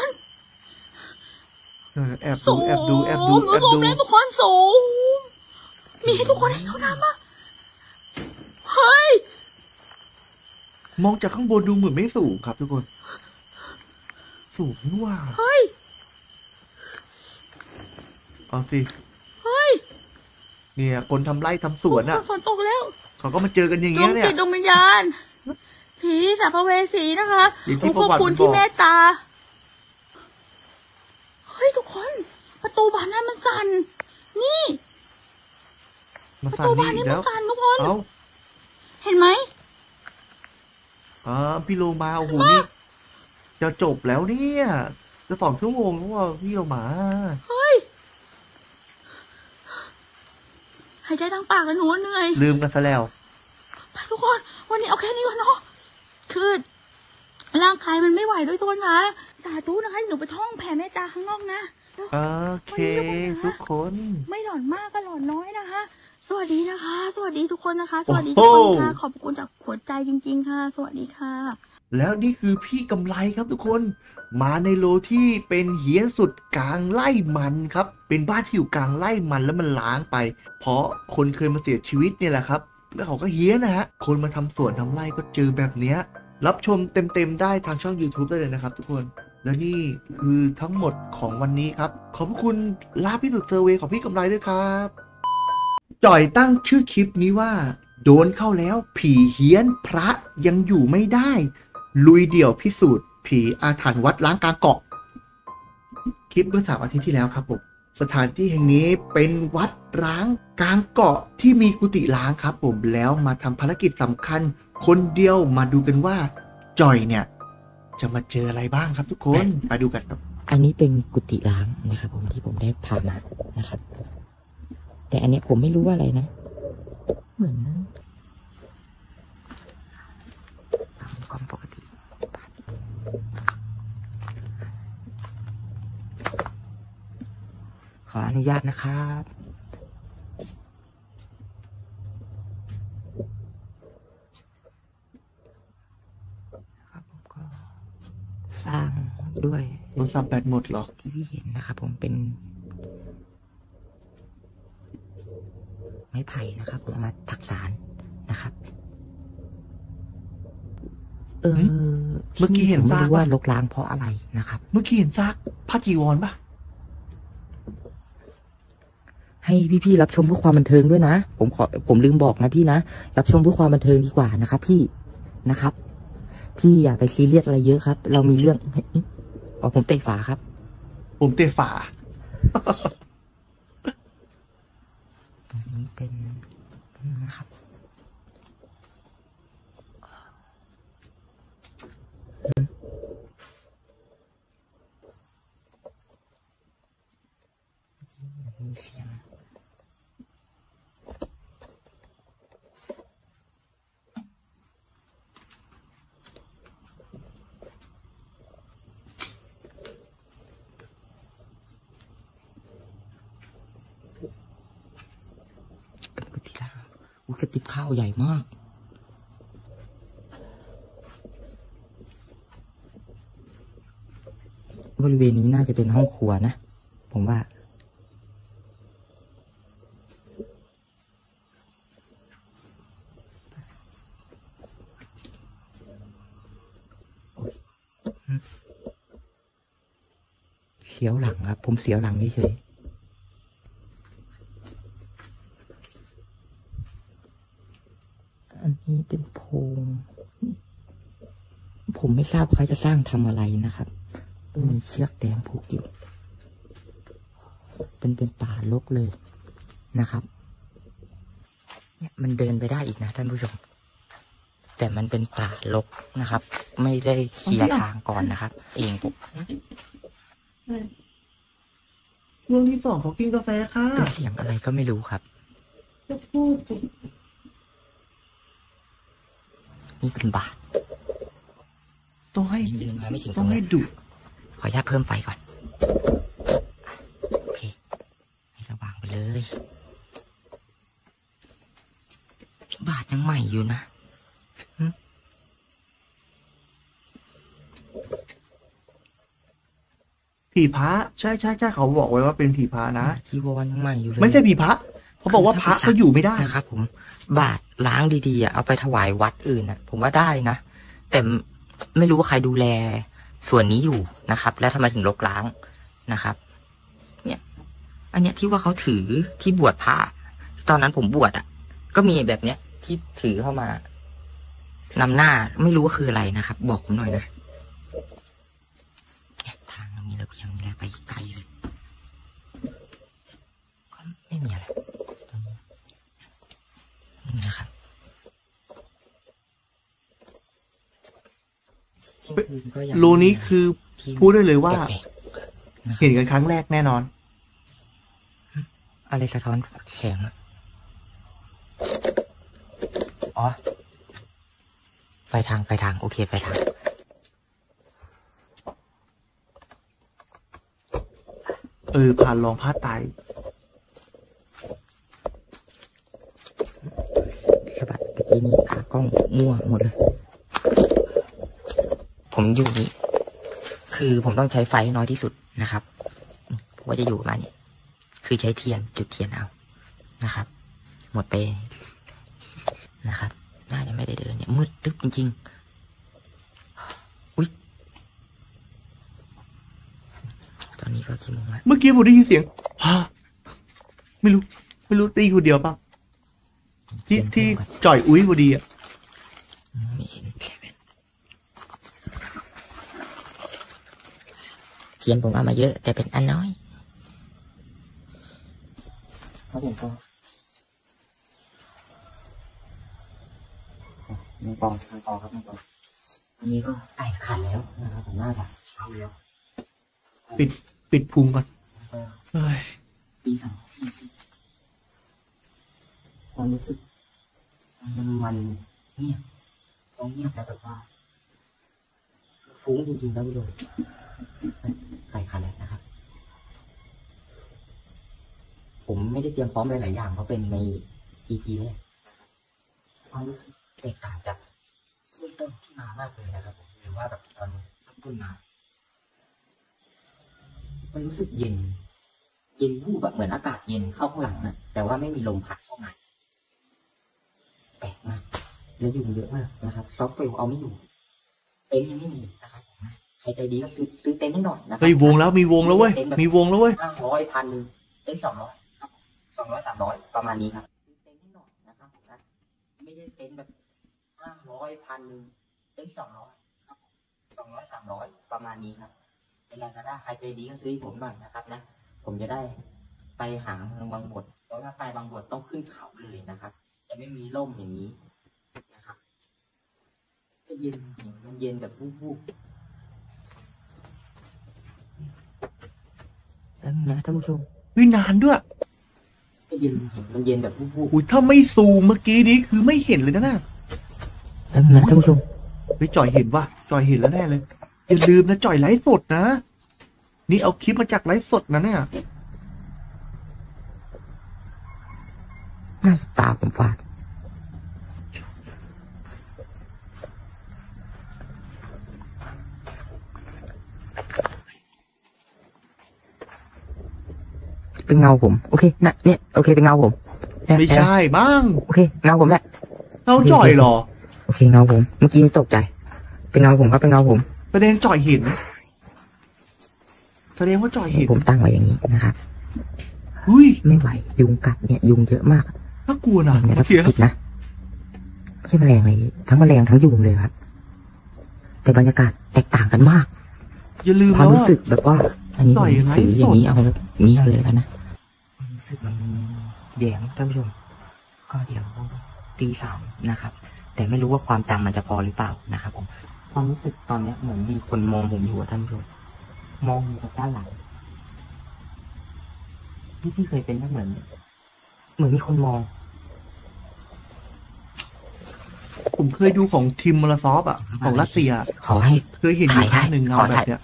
แอบสูดูงแอบหนูดูสูงแล้วทุกคนสูงมีให้ทุกคนให้เขานำอ่ะเฮ้ยมองจากข้างบนดูเหมือนไม่สูงครับทุกคนสูงนี่ว่าเฮ้ยเอาสิเฮ้ยเนี่ยคนทำไร่ทำสวนอ่ะฝนตกแล้วเขาก็มาเจอกันอย่างดเงี้วย งเนี่ยจิตดวงวิญญาณ ผีสัมภเวสีนะคะอย่างที่ขอบประวัติคุณมันบอกที่เมตตา เฮ้ยทุกคน ประตูบานนั้นมันสั่น นี่มาประสั่นตูนี่บานอีนี้กมัแล้นวสั่นทุกคนเอาเห็นไหมพี่โลมาโอ้โหนี่จะจบแล้วเนี่ยจะ2 ชั่วโมงแล้วว่าพี่โลมาเฮ้ย หายใจทางปากแล้วหนูเหนื่อยลืมกันซะแล้วไปทุกคนวันนี้เอาแค่นี้ก่อนเนาะคือร่างกายมันไม่ไหวด้วยตัวนะสาธุนะคะหนูไปท่องแผ่เมตตาข้างนอกนะโอเคทุกคนไม่หลอนมากก็หลอนน้อยนะคะ สวัสดีนะคะ สวัสดีทุกคนนะคะ สวัสดีทุกคนค่ะขอบคุณจากหัวใจจริงๆค่ะ สวัสดีค่ะแล้วนี่คือพี่กำไรครับทุกคนมาในโลที่เป็นเฮี้ยนสุดกลางไร่มันครับเป็นบ้านที่อยู่กลางไร่มันแล้วมันล้างไป เพราะคนเคยมาเสียชีวิตเนี่ยแหละครับแล้วเขาก็เฮี้ยนนะฮะคนมาทำสวนทำไร่ก็เจอแบบเนี้ยรับชมเต็มๆได้ทางช่อง YouTube ได้เลยนะครับทุกคนและนี่คือทั้งหมดของวันนี้ครับขอบคุณลาพิสุทธิ์เซอร์เวย์ของพี่กำไรด้วยครับจ่อยตั้งชื่อคลิปนี้ว่าโดนเข้าแล้วผีเฮี้ยนพระยังอยู่ไม่ได้ลุยเดี่ยวพิสูจน์ผีอาถรรพ์วัดล้างกลางเกาะคลิปเมื่อ3 อาทิตย์ที่แล้วครับผมสถานที่แห่งนี้เป็นวัดร้างกลางเกาะที่มีกุฏิล้างครับผมแล้วมาทำภารกิจสำคัญคนเดียวมาดูกันว่าจอยเนี่ยจะมาเจออะไรบ้างครับทุกคนไปดูกันครับอันนี้เป็นกุฏิล้างนะครับผมที่ผมได้ผ่านมานะครับ แต่อันเนี้ยผมไม่รู้ว่าอะไรนะ เหมือนตามความปกติขออนุญาตนะครับครับผมก็สร้างด้วยโทรศัพท์แบตหมดเหรอที่พี่เห็นนะครับผมเป็นไม้ไผ่นะครับผมมาถักสารนะครับเมื่อกี้เห็นผมไม่ซากรู้ว่าปะลกล้างเพราะอะไรนะครับเมื่อกี้เห็นซากผ้าจีวรปะให้พี่ๆรับชมเพื่อความบันเทิงด้วยนะผมลืมบอกนะพี่นะรับชมเพื่อความบันเทิงดีกว่านะครับพี่นะครับ พี่อย่าไปซีเรียสอะไรเยอะครับ เรามีเรื่องอ๋อผมเตะฝาครับผมเตะฝาตรงนี้เป็นนะครับมีเสียงเป็นกุฏิล้างกระติบข้าวใหญ่มากบริเวณนี้น่าจะเป็นห้องครัวนะผมว่าเสียวหลังครับผมเสียวหลังเฉยๆอันนี้เป็นโพรงผมไม่ทราบเขาจะสร้างทำอะไรนะครับมีเชือกแดงผูกอยู่เป็นป่ารกเลยนะครับเนี่ยมันเดินไปได้อีกนะท่านผู้ชมแต่มันเป็นป่ารกนะครับ ไม่ได้เคลียร์ทางก่อนนะครับ เองผมช่วงที่ 2เขากินกาแฟค่ะเป็นเสียงอะไรก็ไม่รู้ครับจะพูดนี่เป็นบาทต้องให้เดินมาไม่ถึงตต้รองงให้นี้ดุขออนุญาตเพิ่มไฟก่อนโอเคให้สว่างไปเลย บาทยังใหม่อยู่นะผีพระใช่เขาบอกไว้ว่าเป็นผีพระนะจีวรยังใหม่อยู่เลยไม่ใช่ผีพระเขาบอกว่าพระเขาอยู่ไม่ได้นะครับผมบาทล้างดีๆเอาไปถวายวัดอื่นนะผมว่าได้นะแต่ไม่รู้ว่าใครดูแลส่วนนี้อยู่นะครับ แล้วทำไมถึงรกล้างนะครับ เนี่ยอันเนี้ยที่ว่าเขาถือที่บวชพระตอนนั้นผมบวชอ่ะ ก็มีแบบเนี้ยที่ถือเข้ามานำหน้าไม่รู้ว่าคืออะไรนะครับ บอกผมหน่อยนะทางมันมีระเบียงมีอะไรไปไกลเลยก็ไม่มีอะไรนี่นะครับรูนี้คือพูดได้เลยว่าแปลกๆนะครับเห็นกันครั้งแรกแน่นอนอะไรสะท้อนแสงอะอ๋อไฟทางโอเคไฟทางผ่านรองผ้าไตรสะบัดเมื่อกี้นี้ขากล้องมั่วหมดเลยผมอยู่นี่คือผมต้องใช้ไฟให้น้อยที่สุดนะครับว่าจะอยู่ประมาณนี้คือใช้เทียนจุดเทียนเอานะครับ หมดไปนะครับน่าจะไม่ได้เดินเนี่ยมืดตึ๊บจริงๆอุ๊ยตอนนี้ก็กี่โมงแล้วเมื่อกี้ผมได้ยินเสียงฮ่าไม่รู้ได้ยินคนเดียวเปล่าที่จ่อยอุ้ยพอดีอ่ะไม่เห็นแค่เป็นเทียนผมเอามาเยอะแต่เป็นอันน้อยครับผมก็ไม่ปองครับไม่ปองอันนี้ก็ไก่ขันแล้วนะครับผมน่าจะเช้าแล้วปิดพุงก่อนเฮ้ยตีสองความรู้สึกมันเงียบต้องเงียบแล้วแบบว่าฟุ้งจริงๆแล้วพี่โดไก่ขันแล้วนะครับผมไม่ได้เตรียมพร้อมหลายๆอย่างเพราะเป็นใน EP แรกความรู้สึกแตกต่างจากช่วงต้นที่มามากเลยนะครับผมหรือว่าแบบตอนต้นมามันรู้สึกเย็นวูบแบบเหมือนอากาศเย็นเข้าข้างหลังนะแต่ว่าไม่มีลมพัดเข้ามาแปลกมากแล้วยุงเยอะมากนะครับซอฟต์เฟลเอาไม่อยู่เต็นท์ยังไม่มีนะครับใครใจดีก็ซื้อเต็นท์ให้หน่อยนะครัเฮ้ยวงแล้วมีวงแล้วเว้ย 500 1,000เต็นท์200ครับ200 300ประมาณนี้ครับซื้อเต็นท์ให้หน่อยนะครับผมนะไม่ได้เต็นท์แบบ500 1,000เต็นท์200ครับ200 300ประมาณนี้ครับเวลาจะได้ใครใจดีก็ซื้อให้ผมหน่อยนะครับนะผมจะได้ไปหาบางบทเพราะว่าไปบางบทต้องขึ้นเขาเลยนะครับจะไม่มีร่มอย่างนี้นะครับจะเย็นมันเย็นแบบวูบๆแล้วนะท่านผู้ชมวินานด้วยจะเย็นมันเย็นแบบวูบอุ้ยถ้าไม่ซูมเมื่อกี้นี้คือไม่เห็นเลยนะๆแล้วนะท่านผู้ชมเฮ้ยจ่อยเห็นว่ะจ่อยเห็นแล้วแน่เลยอย่าลืมนะจ่อยไลฟ์สดนะนี่เอาคลิปมาจากไลฟ์สดนะเนี่ยหน้าตาผมฟาดเป็นเงาผมโอเคนะเนี่ยโอเคเป็นเงาผมเนี่ยไม่ใช่บ้างโอเคเงาผมแหละเราจ่อยเหรอโอเคเงาผมเมื่อกี้ตกใจเป็นเงาผมครับเป็นเงาผมแสดงจ่อยเห็นแสดงว่าจ่อยเห็นผมตั้งไว้อย่างนี้นะครับอุ้ยไม่ไหวยุงกัดเนี่ยยุงเยอะมากน่ากลัวนะเนี่ยถ้าเขียผิดนะไม่ใช่แมลงเลยทั้งแมลงทั้งยุงเลยครับแต่บรรยากาศแตกต่างกันมากอย่าลืมความนะรู้ว่าสึกแบบว่า อันนี้ต่อยไลฟ์ถืออย่างนี้สดเอาอย่างนี้เอาเลยแล้วนะความรู้สึกมันแดงท่านผู้ชมก็เดี๋ยวตี 3นะครับ แต่ไม่รู้ว่าความจำมันจะพอหรือเปล่านะครับผมความรู้สึกตอนเนี้ยเหมือนมีคนมองผมอยู่อะท่านผู้ชมมองอยู่จากด้านหลังพี่เคยเป็นไหมเหมือนมีคนมองผมเคยดูของทีมมาราซอฟอ่ะของรัสเซียขอให้เคยเห็นอยู่ครั้งหนึ่งเงาขอแบถ่ายบเนี้ย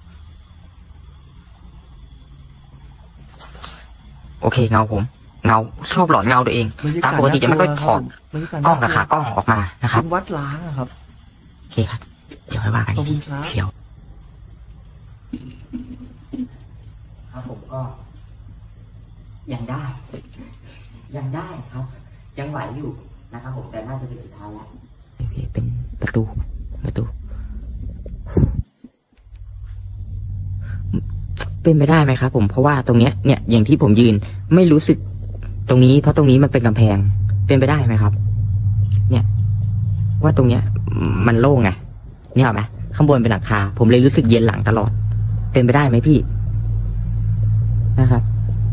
โอเคเงาผมเงาชอบหลอนเงาตัวเองบรรยาตามกาศปกติจะไม่ค่อยถอดบรรยากาศกล้องกับขากล้องออกมานะครับเป็นวัดล้างอะครับโอเคครับ เดี๋ยวให้ว่ากันขอบคุณครับเสียวครับผมก็ ยังได้ครับ ยังไหวอยู่นะครับผมแต่น่าจะเป็นสุดท้ายแล้วโอเคเป็นประตูเป็นไปได้ไหมครับผมเพราะว่าตรงเนี้ยเนี่ยอย่างที่ผมยืนไม่รู้สึกตรงนี้เพราะตรงนี้มันเป็นกำแพงเป็นไปได้ไหมครับ เนี่ยว่าตรงเนี้ยมันโล่งไงเนี่ยไหมข้างบนเป็นหลังคาผมเลยรู้สึกเย็นหลังตลอดเป็นไปได้ไหมพี่นะครับ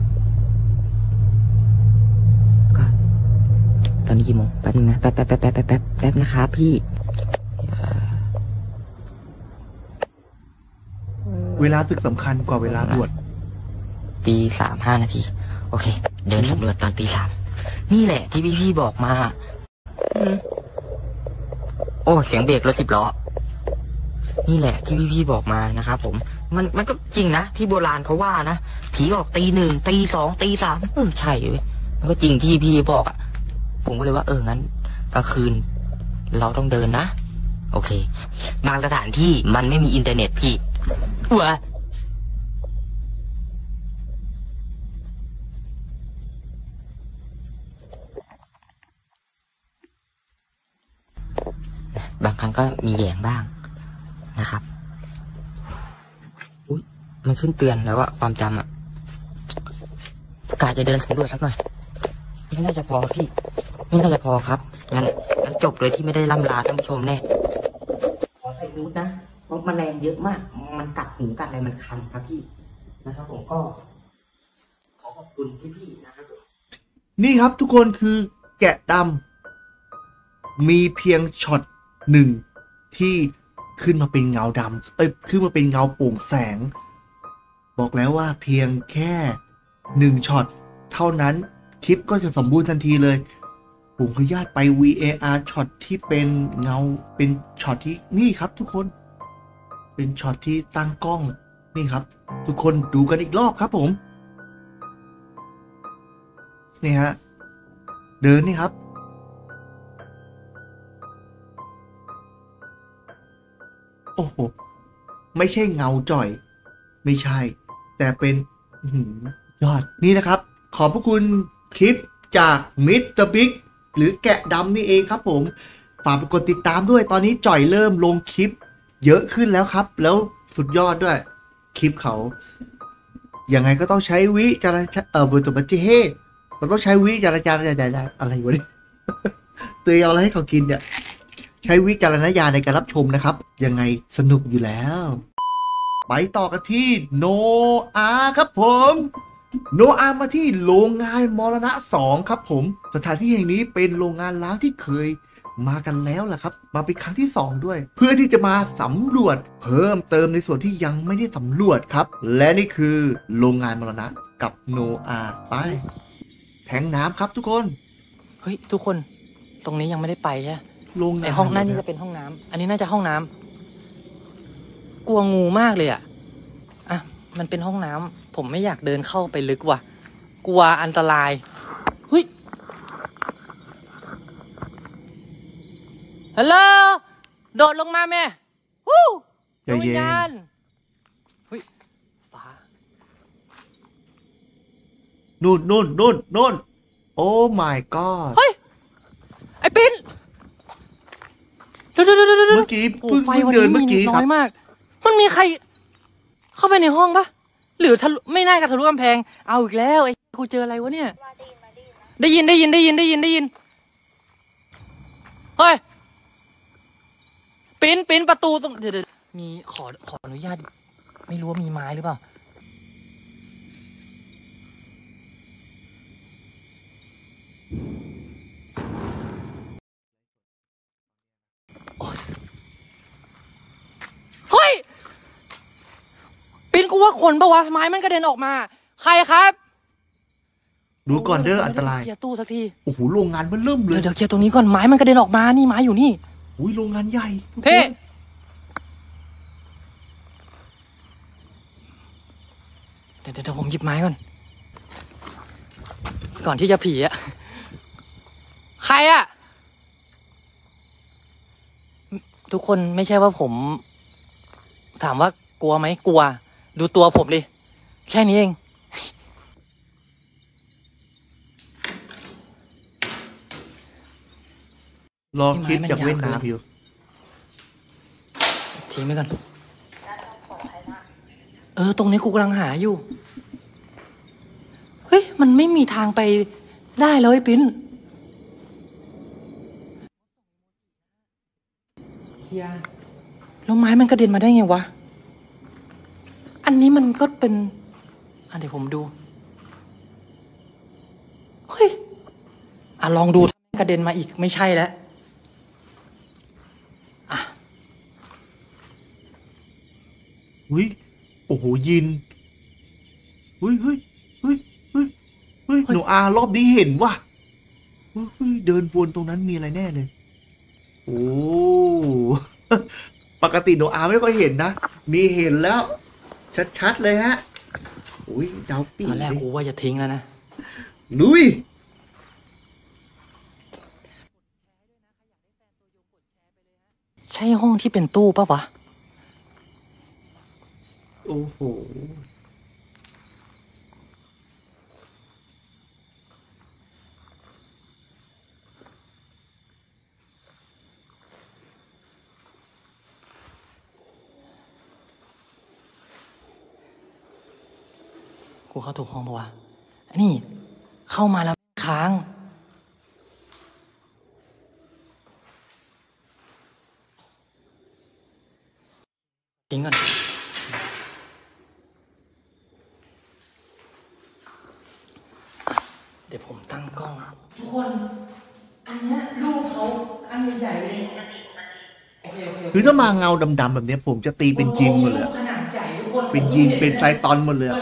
ก็ตอนนี้กี่โมงแป๊บนึงนะแป๊บนะครับพี่เวลาตึกสำคัญกว่าเวลาบวช 3:05 โอเคเดินสำรวจตอน3:00นี่แหละที่พี่บอกมาโอ้เสียงเบรกรถ10 ล้อนี่แหละที่พี่บอกมานะครับผมมันก็จริงนะที่โบราณเขาว่านะผีออกตี 1 ตี 2 ตี 3ใช่เว้ยมันก็จริงที่พี่บอกอ่ะผมก็เลยว่างั้นกลางคืนเราต้องเดินนะโอเคบางสถานที่มันไม่มีอินเทอร์เน็ตพี่บางครั้งก็มีแหย่งบ้างนะครับอุ๊ยมันขึ้นเตือนแล้วว่าความจำอ่ะกะจะเดินสำรวจสักหน่อยไม่น่าจะพอพี่ไม่น่าจะพอครับงั้นจบเลยที่ไม่ได้ล่ำลาท่านผู้ชมแน่ขอใส่ฮูดนะเพราะแมลงเยอะมากมันกัดหูกัดอะไรมันคันครับพี่นะครับผมก็ขอขอบคุณพี่ๆนะครับผมนี่ครับทุกคนคือแกะดำมีเพียงช็อตหนึ่งที่ขึ้นมาเป็นเงาดำขึ้นมาเป็นเงาโปร่งแสงบอกแล้วว่าเพียงแค่1ช็อตเท่านั้นคลิปก็จะสมบูรณ์ทันทีเลยผมขออนุญาตไป VAR ช็อตที่เป็นเงาเป็นช็อตที่นี่ครับทุกคนเป็นช็อตที่ตั้งกล้องนี่ครับทุกคนดูกันอีกรอบครับผมนี่ฮะเดินนี่ครับโอ้โหไม่ใช่เงาจ่อยไม่ใช่แต่เป็นยอดนี่นะครับขอบพระคุณคลิปจากมิสเตอร์บิ๊กหรือแกะดำนี่เองครับผมฝากไปกดติดตามด้วยตอนนี้จ่อยเริ่มลงคลิปเยอะขึ้นแล้วครับแล้วสุดยอดด้วยคลิปเขายังไงก็ต้องใช้วิจารณบนตัวบัจเจมันต้องใช้วิจารณญาณอะไรวะเนี่ยเตยเอาอะไรให้เขากินเนี่ยใช้วิจารณญาณในการรับชมนะครับยังไงสนุกอยู่แล้วไปต่อกันที่โนอาครับผมโนอามาที่โรงงานมรณะ2ครับผมสถานที่แห่งนี้เป็นโรงงานล้างที่เคยมากันแล้วล่ะครับมาเป็นครั้งที่2ด้วยเพื่อที่จะมาสำรวจเพิ่มเติมในส่วนที่ยังไม่ได้สำรวจครับและนี่คือโรงงานมรณะกับโนอาไปแทงน้ำครับทุกคนเฮ้ยทุกคนตรงนี้ยังไม่ได้ไปใช่ไหมโรงงานไอห้องนั่นนี่จะเป็นห้องน้ำอันนี้น่าจะห้องน้ำกลัวงูมากเลยอ่ะมันเป็นห้องน้ำผมไม่อยากเดินเข้าไปลึกว่ะกลัวอันตรายเฮ้ยฮัลโหลโดดลงมาแม่วู้ใจเย็นดวงวิญญาณเฮ้ยฟ้านู่นโอ้ my god เฮ้ยไอ้ปิ้นเดี๋ยวเมื่อกี้โอ้เพิ่งไฟวันเดินนี้เมื่อมีกี้คน้รัอบ ยมากมันมีใครเข้าไปในห้องปะหรือทะลุไม่น่าจะทะลุกำแพงเอาอีกแล้วไอ้กูเจออะไรวะเนี่ยได้ยินเฮ้ยปิ้นประตูตรงเดี๋ยวมีขออนุญาตไม่รู้ว่ามีไม้หรือเปล่าเฮ้ยปิ้นกูว่าคนปะวะไม้มันกระเด็นออกมาใครครับดูก่อนเด้ออันตรายเคลียร์ตู้สักทีโอ้โหโรงงานมันเริ่มเลยเดี๋ยวเคลียร์ตรงนี้ก่อนไม้มันกระเด็นออกมานี่ไม้อยู่นี่อุ้ยโรงงานใหญ่ทุกคนเพ่เดี๋ยวผมหยิบไม้ก่อนก่อนที่จะผีอะใครอะทุกคนไม่ใช่ว่าผม ถามว่ากลัวไหมกลัว ดูตัวผมดิแค่นี้เองรอคลิปจากเวียดนามอยู่ทิ้งไปก่อนตรงนี้กูกำลังหาอยู่ เฮ้ย มันไม่มีทางไปได้แล้วไอ้ปิ้นเฮียแล้วไม้มันกระเด็นมาได้ไงวะ อันนี้มันก็เป็นเดี๋ยวผมดู เฮ้ย ลองดูถ้ากระเด็นมาอีกไม่ใช่แล้วอุ้ยโอ้โหยินเฮ้ยเฮ้ยเฮ้ยเฮ้ยเฮ้ยโนอารอบนี้เห็นว่ะเฮ้ยเดินวนตรงนั้นมีอะไรแน่เลยโอ้ ปกติโนอาไม่ค่อยเห็นนะมีเห็นแล้ว ชัดๆเลยฮะอุ้ยดาวปีตอนแรกกูว่าจะทิ้งแล้วนะลุยใช่ห้องที่เป็นตู้ปะวะโอ้โหกูเข้าถูกห้องปะวะอันนี้เข้ามาแล้วค้าง ทิ้งก่อน เดี๋ยวผมตั้งกล้อง ทุกคน อันนี้รูปเขาอันใหญ่เลยโอเคคือถ้ามาเงาดำๆแบบนี้ผมจะตีเป็นยินหมดเลยขนาดใหญ่ทุกคนเป็นยินเป็นไซตอนหมดเลย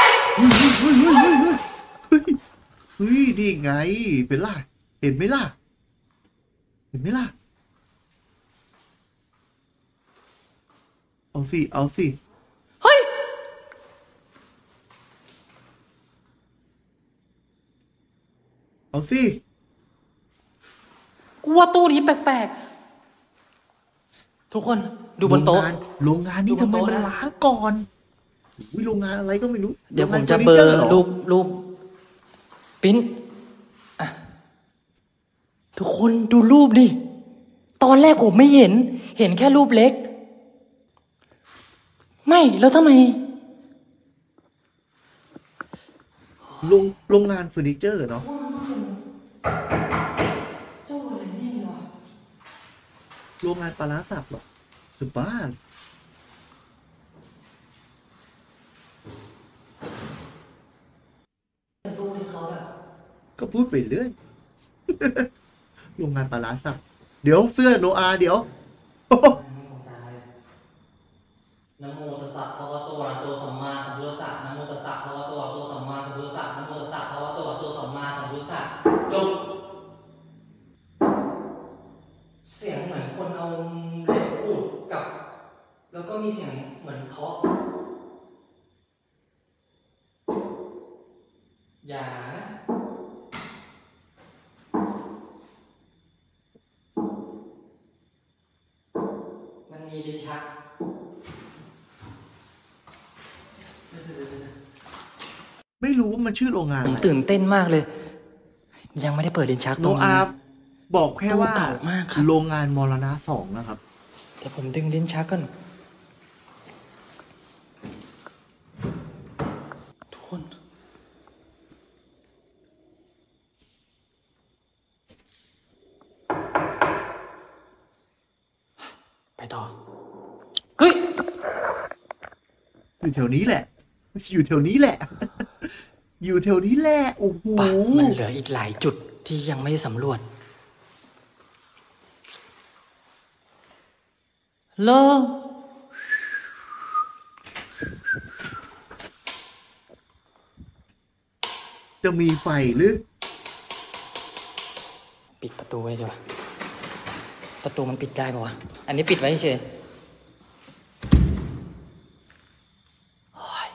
เฮ้ยนี่ไงเป็นล่ะเห็นไหมล่ะเห็นไหมล่ะเอาสิเอาสิเฮ้ยเอาสิกูว่าตู้นี้แปลกๆ ทุกคนดูบนโต๊ะโรงงานนี้ทำไมมันล้างก่อนโรงงานอะไรก็ไม่รู้เดี๋ยวผมจะเบลอรูปปิ้นทุกคนดูรูปดิ ตอนแรกผมไม่เห็นแค่รูปเล็ก ไม่แล้วทำไมโรงงานเฟอร์นิเจอร์เนาะโรงงานปลาร้าสับหรอจะบ้านก็พูดไปเรื่อย โรงงานปลาร้าสับเดี๋ยวเสื้อโนอาเดี๋ยวนะโมตัสสะภะคะวะโตอะระหะโตสัมมาสัมพุทธัสสะนะโมตัสสะภะคะวะโตอะระหะโตสัมมาสัมพุทธัสสะนะโมตัสสะภะคะวะโตอะระหะโตสัมมาสัมพุทธัสสะลงเสียงเหมือนคนเอาเหล็กขูดกับแล้วก็มีเสียงเหมือนเคาะอย่านะมันมีลิ้นชักไม่รู้ว่ามันชื่อโรงงานผมอะไรตื่นเต้นมากเลย ยังไม่ได้เปิดลิ้นชักตโนรงนี้อานะบอกแค่ว่าตู้เก่ามากครับโรงงานมรณะ2นะครับเดี๋ยวผมดึงลิ้นชักก่อนทุกคน ไปต่อ เฮ้ยอยู่แถวนี้แหละ อยู่แถวนี้แหละ อยู่แถวนี้แหละ โอ้โหมันเหลืออีกหลายจุดที่ยังไม่ได้สำรวจโลจะมีไฟหรือปิดประตูไว้ดีกว่าประตูมันปิดได้ป่าวะ อันนี้ปิดไว้เฉยโอ้ย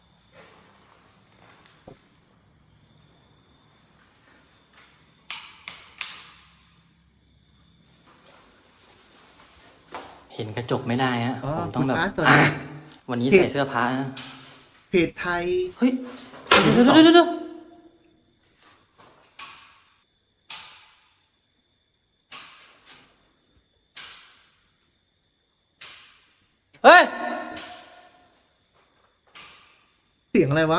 เห็นกระจกไม่ได้ฮะอ๋อผมต้องแบบคุณอาร์ตตอนนี้วันนี้ใส่เสื้อผ้านะเพจไทยเฮ้ย เดี๋ยวเฮ้ยสียงอะไรวะ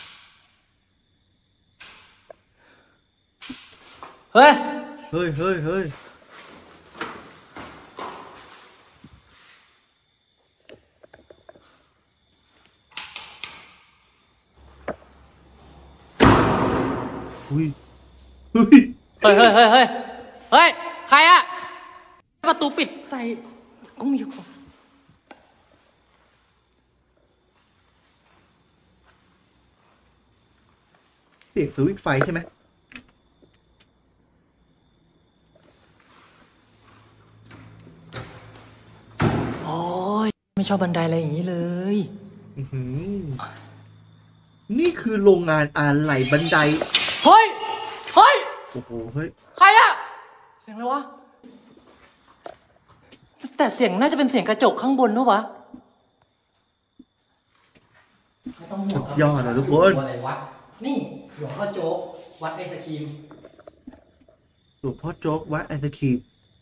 เฮ้ยเฮ้ยเฮ้ยเฮ้ยอุ้ยเฮ้ยเฮ้ย เฮ้ย เฮ้ย เฮ้ย เฮ้ย ใครอะประตูปิดใส่ก็มีคนเสียงสวิตช์ไฟใช่ไหมโอ้ยไม่ชอบบันไดอะไรอย่างนี้เลยอื้อหือนี่คือโรงงานอะไหล่บันไดเฮ้ย เฮ้ยโอ้โห เฮ้ยใครอะเสียงอะไรวะ แต่เสียงน่าจะเป็นเสียงกระจกข้างบนด้วยวะไม่ต้องห่วงครับยอดนะทุกคนอะไรวะนี่หลวงพ่อโจ๊กวัดไอศครีมหลวงพ่อโจ๊กวัดไอศครีม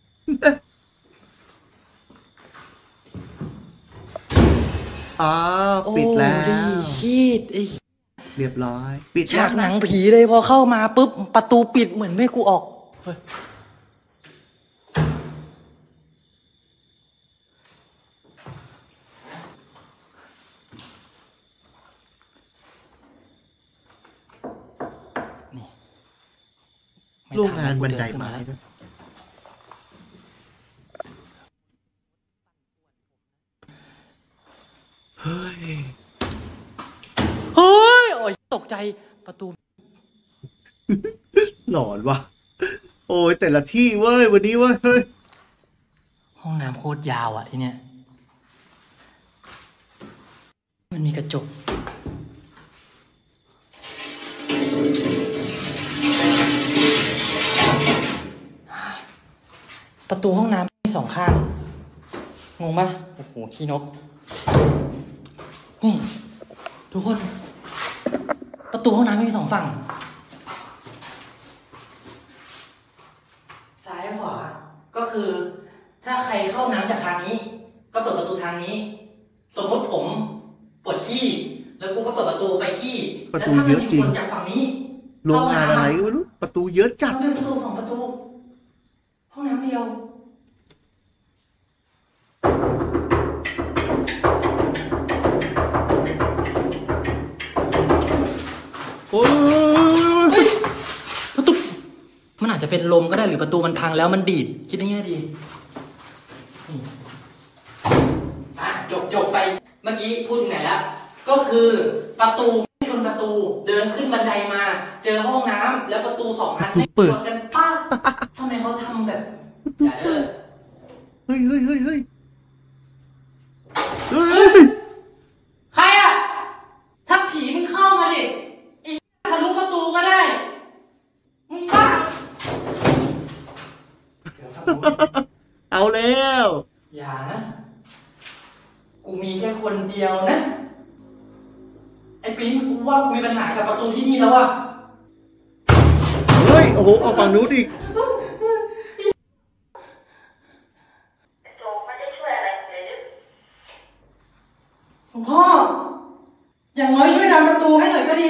อ้าวปิดแล้วโอ้ดีชีดไอเรียบร้อย ปิดฉากหนังผีเลยพอเข้ามาปุ๊บประตูปิดเหมือนไม่ให้กูออกเฮ้ยนี่ไม่โรงงานทับันไดเขึ้ไม้แล้วด้วยเฮ้ยเฮ้ยโอ้ยตกใจประตูหลอนว่ะ โอ้ยแต่ละที่เว้ย วันนี้เว้ย เฮ้ยห้องน้ำโคตรยาวอ่ะที่เนี้ยมันมีกระจก ประตูห้องน้ำมีสองข้าง งงปะโอ้โหขี้นก นี่ ทุกคน ประตูห้องน้ำมีสองฝั่ง ซ้ายขวา ก็คือ ถ้าใครเข้าน้ำจากทางนี้ ก็เปิดประตูทางนี้ สมมติผมปวดขี้ แล้วกูก็เปิดประตูไปขี้ประตูแล้วถ้าเยมันอะมีจริงคนจากฝั่งนี้โรงงานอะไรก็ไม่รู้ ประตูเยอะจัดมันเป็นประตูสองประตู ห้องน้ำเดียวโอ้ยประตูมันอาจจะเป็นลมก็ได้หรือประตูมันพังแล้วมันดีด คิดในแง่ดีนี่อ่ะจบไป เมื่อกี้พูดถึงไหนแล้ว ก็คือประตูไม่ชนประตูเดินขึ้นบันไดมา เจอห้องน้ำแล้วประตูสองอันไม่ชนกันป้าทำไมเขาทำแบบอย่าเด้อเฮ้ยเฮ้ยเฮ้ยเฮ้ยเฮ้ยใครอ่ะ ถ้าผีมึงเข้ามาดิไอ้ทะลุประตูก็ได้ มึงบ้าเดี๋ยวฝั่งนู้นเอาแล้วอย่านะ กูมีแค่คนเดียวนะ ไอ้ปีนกูว่ากูมีปัญหากับประตูที่นี่แล้วอ่ะเฮ้ย โอ้โหออกฝั่งนู้นอีกหลวงพ่อ อย่างน้อยช่วยดันประตูให้หน่อยก็ดี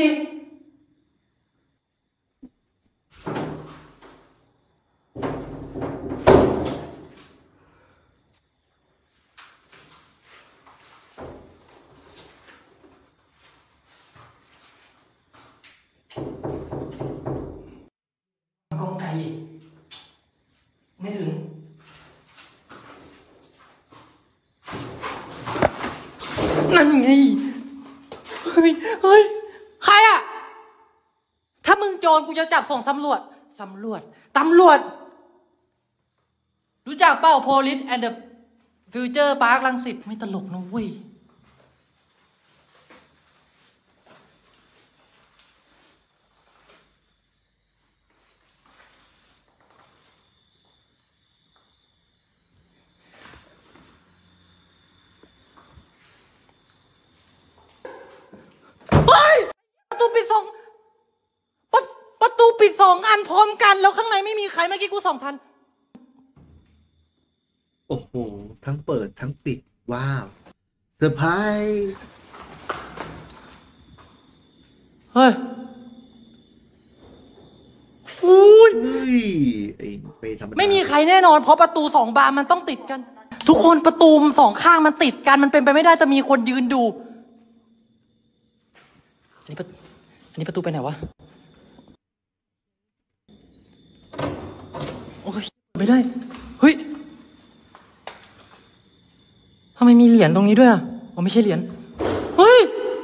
กองไก่ไม่ถึง นั่นไง เฮ้ย เฮ้ย ใครอะถ้ามึงโจรกูจะจับส่งตำรวจ ตำรวจ รู้จักเป้า Police and the Future Park รังสิตไม่ตลกนะเว้ย เฮ้ย ประตูปิดสองประตูปิดสองอันพร้อมกัน แล้วข้างในไม่มีใครเมื่อกี้กูส่องทันโอ้โห ทั้งเปิดทั้งปิด ว้าว เซอร์ไพรส์เฮ้ยอุ้ยเฮ้ยไอ้ไปธรรมดาไม่มีใครแน่นอนเพราะประตูสองบานมันต้องติดกัน ทุกคนประตูสองข้างมันติดกันมันเป็นไปไม่ได้จะมีคนยืนดูอันนี้ประตูไปไหนวะโอ้ยไม่ได้เฮ้ยทำไมมีเหรียญตรงนี้ด้วยอ่ะอ๋อไม่ใช่เหรียญเฮ้ย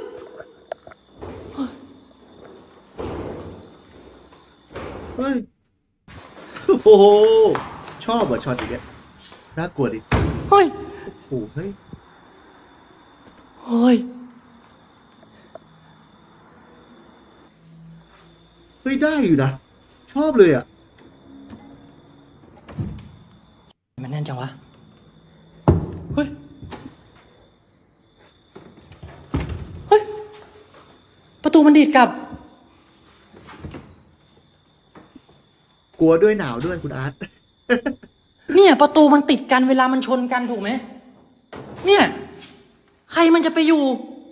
เฮ้ยโอ้โหชอบอ่ะช็อตอย่างเงี้ยน่ากลัวดิเฮ้ยโอ้โหเฮ้ยเฮ้ยเฮ้ยได้อยู่นะชอบเลยอ่ะมันแน่นจังวะเฮ้ยเฮ้ยประตูมันดีดกลับกลัวด้วยหนาวด้วยคุณอาร์ตเนี่ยประตูมันติดกันเวลามันชนกันถูกไหมเนี่ยใครมันจะไปอยู่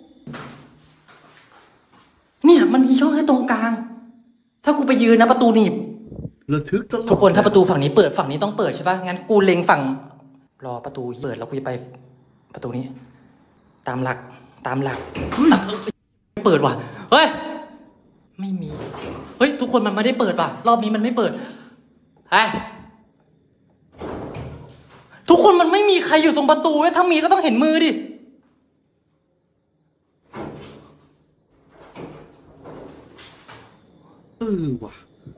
เนี่ยมันมีช่องแค่ตรงกลางถ้ากูไปยืนนะประตูหนีบระทึกตลอดทุกคนถ้าประตูฝั่งนี้เปิดฝั่งนี้ต้องเปิดใช่ปะงั้นกูเล็งฝั่งรอประตูเปิดแล้วกูจะไปประตูนี้ตามหลักเปิดว่ะเฮ้ยไม่มีเฮ้ยทุกคนมันไม่ได้เปิดว่ะรอบนี้มันไม่เปิดเฮ้ยทุกคนมันไม่มีใครอยู่ตรงประตูเว้ยถ้ามีก็ต้องเห็นมือดิว่ะ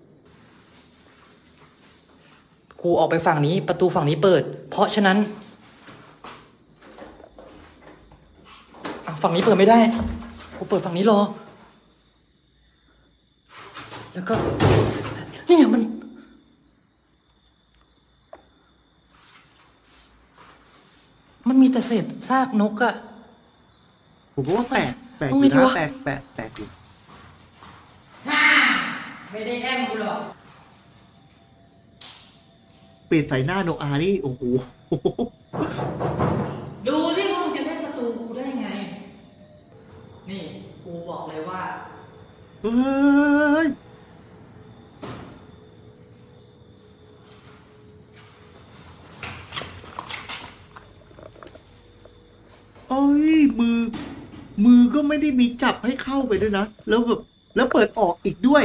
กูออกไปฝั่งนี้ประตูฝั่งนี้เปิดเพราะฉะนั้นฝั่งนี้เปิดไม่ได้กูเปิดฝั่งนี้รอแล้วก็เนี่ยมันมีแต่เศษซากนกอะผมว่าแปลกอเอาไงยู่ดีนะวะแปลกอยู่ไม่ได้แอมกูหรอกเปลี่ยนใส่หน้าโนอานี่โอ้โหดูที่มึงจะเล่นประตูกูได้ไงนี่กูบอกเลยว่าเฮ้ยโอ้ยมือก็ไม่ได้มีจับให้เข้าไปด้วยนะแล้วแบบแล้วเปิดออกอีกด้วย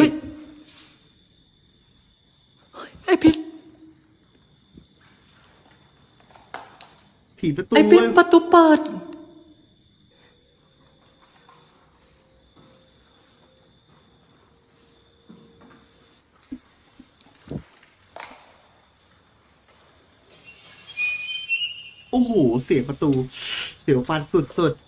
ไอ้พิษผีประตูไอ้พิษประตูเปิดโอ้โหเสียงประตูเสียวฟันสุด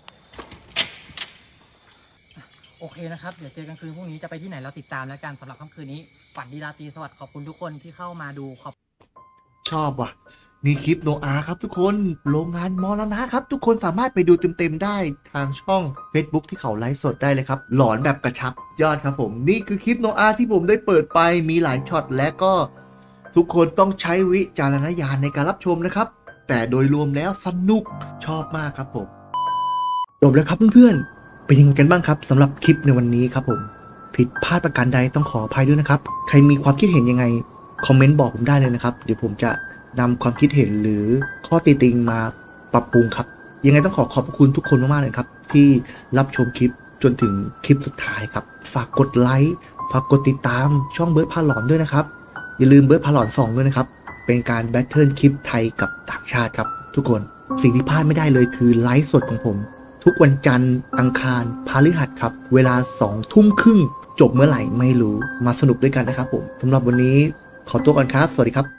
โอเคนะครับเดี๋ยวเจอกันคืนพรุ่งนี้จะไปที่ไหนเราติดตามแล้วกันสำหรับค่ำคืนนี้ฝันดีราตรีสวัสดิ์ขอบคุณทุกคนที่เข้ามาดูชอบว่ะนี่คลิปโนอาครับทุกคนโรงงานมรณะครับทุกคนสามารถไปดูเต็มๆได้ทางช่อง Facebook ที่เขาไลฟ์สดได้เลยครับหลอนแบบกระชับยอดครับผมนี่คือคลิปโนอาที่ผมได้เปิดไปมีหลายช็อตและก็ทุกคนต้องใช้วิจารณญาณในการรับชมนะครับแต่โดยรวมแล้วสนุกชอบมากครับผมจบแล้วครับเพื่อนๆเป็นยังไงกันบ้างครับสำหรับคลิปในวันนี้ครับผมผิดพลาดประการใดต้องขออภัยด้วยนะครับใครมีความคิดเห็นยังไงคอมเมนต์บอกผมได้เลยนะครับเดี๋ยวผมจะนำความคิดเห็นหรือข้อติติงมาปรับปรุงครับยังไงต้องขอบคุณทุกคนมากๆเลยครับที่รับชมคลิปจนถึงคลิปสุดท้ายครับฝากกดไลค์ฝากกดติดตามช่องเบิร์ดพาหลอนด้วยนะครับอย่าลืมเบิร์ดพาหลอน2ด้วยนะครับเป็นการแบทเทิลคลิปไทยกับต่างชาติครับทุกคนสิ่งที่พลาดไม่ได้เลยคือไลฟ์สดของผมทุกวันจันทร์อังคารพฤหัสครับเวลา 20:30 จบเมื่อไหร่ไม่รู้มาสนุกด้วยกันนะครับผมสำหรับวันนี้ขอตัวก่อนครับสวัสดีครับ